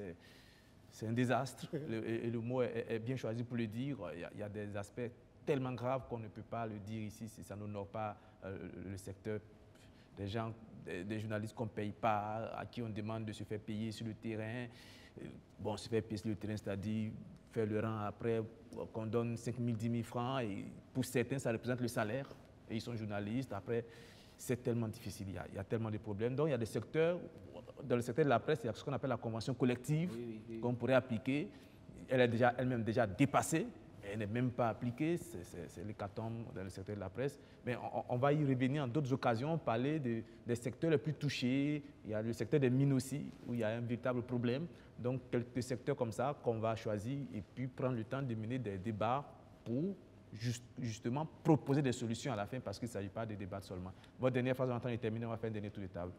C'est un désastre. le, et le mot est, est bien choisi pour le dire. Il y a, il y a des aspects tellement graves qu'on ne peut pas le dire ici si ça n'honore pas euh, le secteur. Des gens, des, des journalistes qu'on ne paye pas, à qui on demande de se faire payer sur le terrain. Bon, se faire payer sur le terrain, c'est-à-dire faire le rang après, qu'on donne cinq mille, dix mille francs. Et pour certains, ça représente le salaire. Et ils sont journalistes. Après, c'est tellement difficile. Il y, a, il y a tellement de problèmes. Donc, il y a des secteurs, dans le secteur de la presse, il y a ce qu'on appelle la convention collective Oui, oui, oui. qu'on pourrait appliquer. Elle est déjà elle-même déjà dépassée. Elle n'est même pas appliquée, c'est l'hécatombe dans le secteur de la presse. Mais on, on va y revenir en d'autres occasions, parler de, des secteurs les plus touchés. Il y a le secteur des mines aussi, où il y a un véritable problème. Donc, quelques secteurs comme ça qu'on va choisir et puis prendre le temps de mener des débats pour juste, justement proposer des solutions à la fin, parce qu'il ne s'agit pas de débattre seulement. Votre dernière phrase, on est en train de terminer, on va faire un dernier tour de table.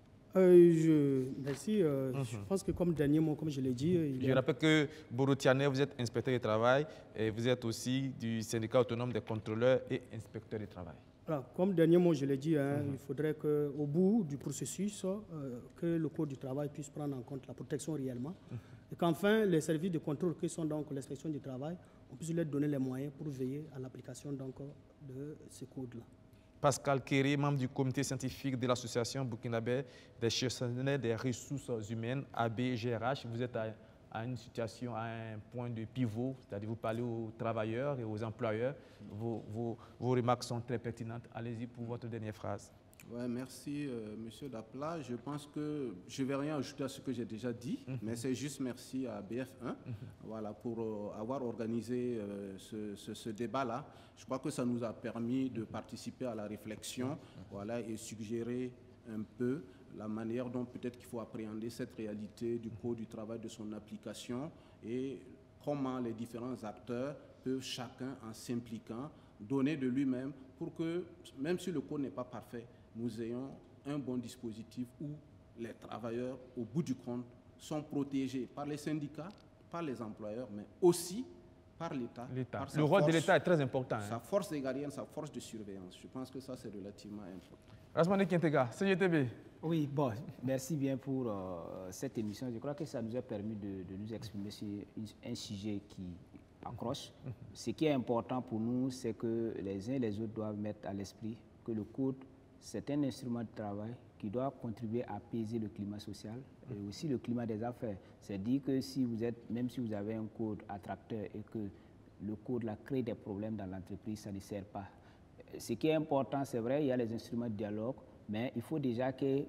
Euh, je, merci. Euh, mm-hmm. Je pense que comme dernier mot, comme je l'ai dit... Il je a... rappelle que Boro Tiané, vous êtes inspecteur du travail et vous êtes aussi du syndicat autonome des contrôleurs et inspecteurs du travail. Voilà, comme dernier mot, je l'ai dit, hein, mm-hmm. il faudrait qu'au bout du processus, euh, que le Code du travail puisse prendre en compte la protection réellement. Mm-hmm. Et qu'enfin, les services de contrôle qui sont donc l'inspection du travail, on puisse leur donner les moyens pour veiller à l'application donc de ce code-là. Pascal Kéré, membre du comité scientifique de l'association burkinabé des gestionnaires des ressources humaines, A B G R H. Vous êtes à, à une situation, à un point de pivot, c'est-à-dire vous parlez aux travailleurs et aux employeurs. Vos, vos, vos remarques sont très pertinentes. Allez-y pour votre dernière phrase. Ouais, merci, euh, Monsieur Dapla. Je pense que je ne vais rien ajouter à ce que j'ai déjà dit, mm-hmm. mais c'est juste merci à B F un mm-hmm. voilà, pour euh, avoir organisé euh, ce, ce, ce débat-là. Je crois que ça nous a permis de participer à la réflexion mm-hmm. voilà, et suggérer un peu la manière dont peut-être qu'il faut appréhender cette réalité du Code du travail, de son application, et comment les différents acteurs peuvent chacun, en s'impliquant, donner de lui-même pour que, même si le Code n'est pas parfait, nous ayons un bon dispositif où les travailleurs, au bout du compte, sont protégés par les syndicats, par les employeurs, mais aussi par l'État. Le rôle force, de l'État est très important. Sa hein. force égalienne, sa force de surveillance. Je pense que ça, c'est relativement important. Rasmane Kintega, C G T B. Oui, bon, merci bien pour euh, cette émission. Je crois que ça nous a permis de, de nous exprimer sur un sujet qui accroche. Mm-hmm. Ce qui est important pour nous, c'est que les uns et les autres doivent mettre à l'esprit que le code, c'est un instrument de travail qui doit contribuer à apaiser le climat social et aussi le climat des affaires. C'est-à-dire que si vous êtes, même si vous avez un code attracteur et que le code là, crée des problèmes dans l'entreprise, ça ne sert pas. Ce qui est important, c'est vrai, il y a les instruments de dialogue, mais il faut déjà que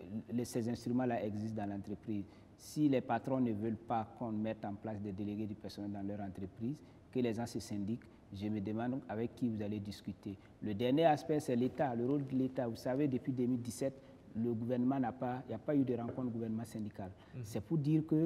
ces instruments-là existent dans l'entreprise. Si les patrons ne veulent pas qu'on mette en place des délégués du personnel dans leur entreprise, que les gens se syndiquent, je me demande avec qui vous allez discuter. Le dernier aspect, c'est l'État, le rôle de l'État. Vous savez, depuis deux mille dix-sept, le gouvernement n'a pas, il n'y a pas eu de rencontre gouvernement syndical. Mm-hmm. C'est pour dire que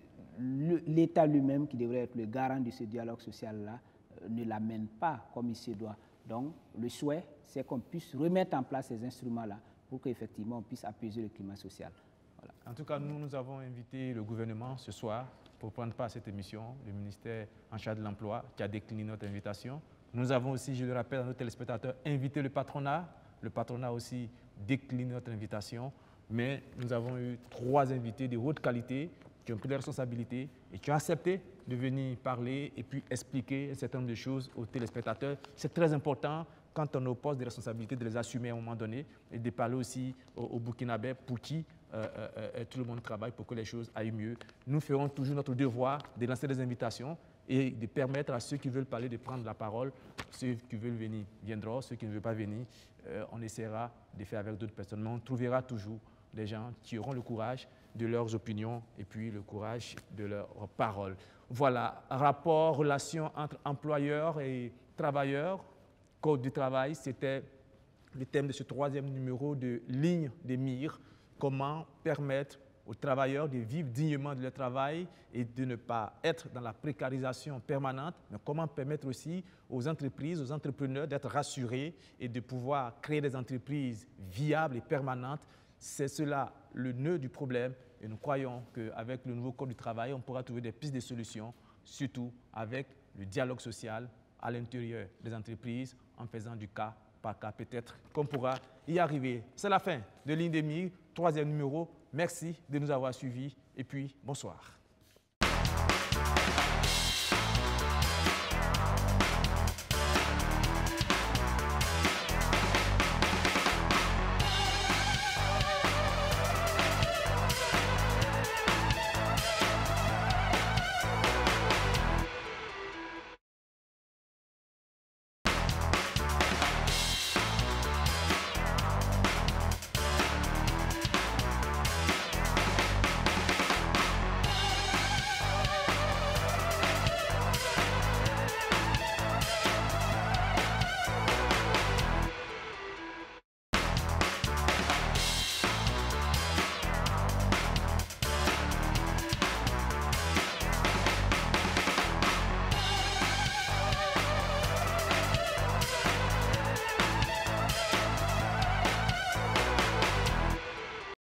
l'État lui-même, qui devrait être le garant de ce dialogue social-là, euh, ne l'amène pas comme il se doit. Donc, le souhait, c'est qu'on puisse remettre en place ces instruments-là pour qu'effectivement, on puisse apaiser le climat social. Voilà. En tout cas, nous, nous avons invité le gouvernement ce soir pour prendre part à cette émission, le ministère en charge de l'emploi qui a décliné notre invitation. Nous avons aussi, je le rappelle à nos téléspectateurs, invité le patronat. Le patronat aussi décliné notre invitation. Mais nous avons eu trois invités de haute qualité qui ont pris des responsabilités et qui ont accepté de venir parler et puis expliquer un certain nombre de choses aux téléspectateurs. C'est très important quand on nous pose des responsabilités de les assumer à un moment donné et de parler aussi aux, aux Burkinabés pour qui Euh, euh, tout le monde travaille pour que les choses aillent mieux. Nous ferons toujours notre devoir de lancer des invitations et de permettre à ceux qui veulent parler de prendre la parole. Ceux qui veulent venir viendront, ceux qui ne veulent pas venir, euh, on essaiera de faire avec d'autres personnes. Mais on trouvera toujours des gens qui auront le courage de leurs opinions et puis le courage de leurs paroles. Voilà, rapport, relation entre employeurs et travailleurs, Code du travail, c'était le thème de ce troisième numéro de Ligne des mires. Comment permettre aux travailleurs de vivre dignement de leur travail et de ne pas être dans la précarisation permanente, mais comment permettre aussi aux entreprises, aux entrepreneurs d'être rassurés et de pouvoir créer des entreprises viables et permanentes. C'est cela le nœud du problème et nous croyons qu'avec le nouveau Code du travail, on pourra trouver des pistes de solutions, surtout avec le dialogue social à l'intérieur des entreprises en faisant du cas par cas. Peut-être qu'on pourra y arriver. C'est la fin de Ligne des mires, troisième numéro. Merci de nous avoir suivis et puis bonsoir.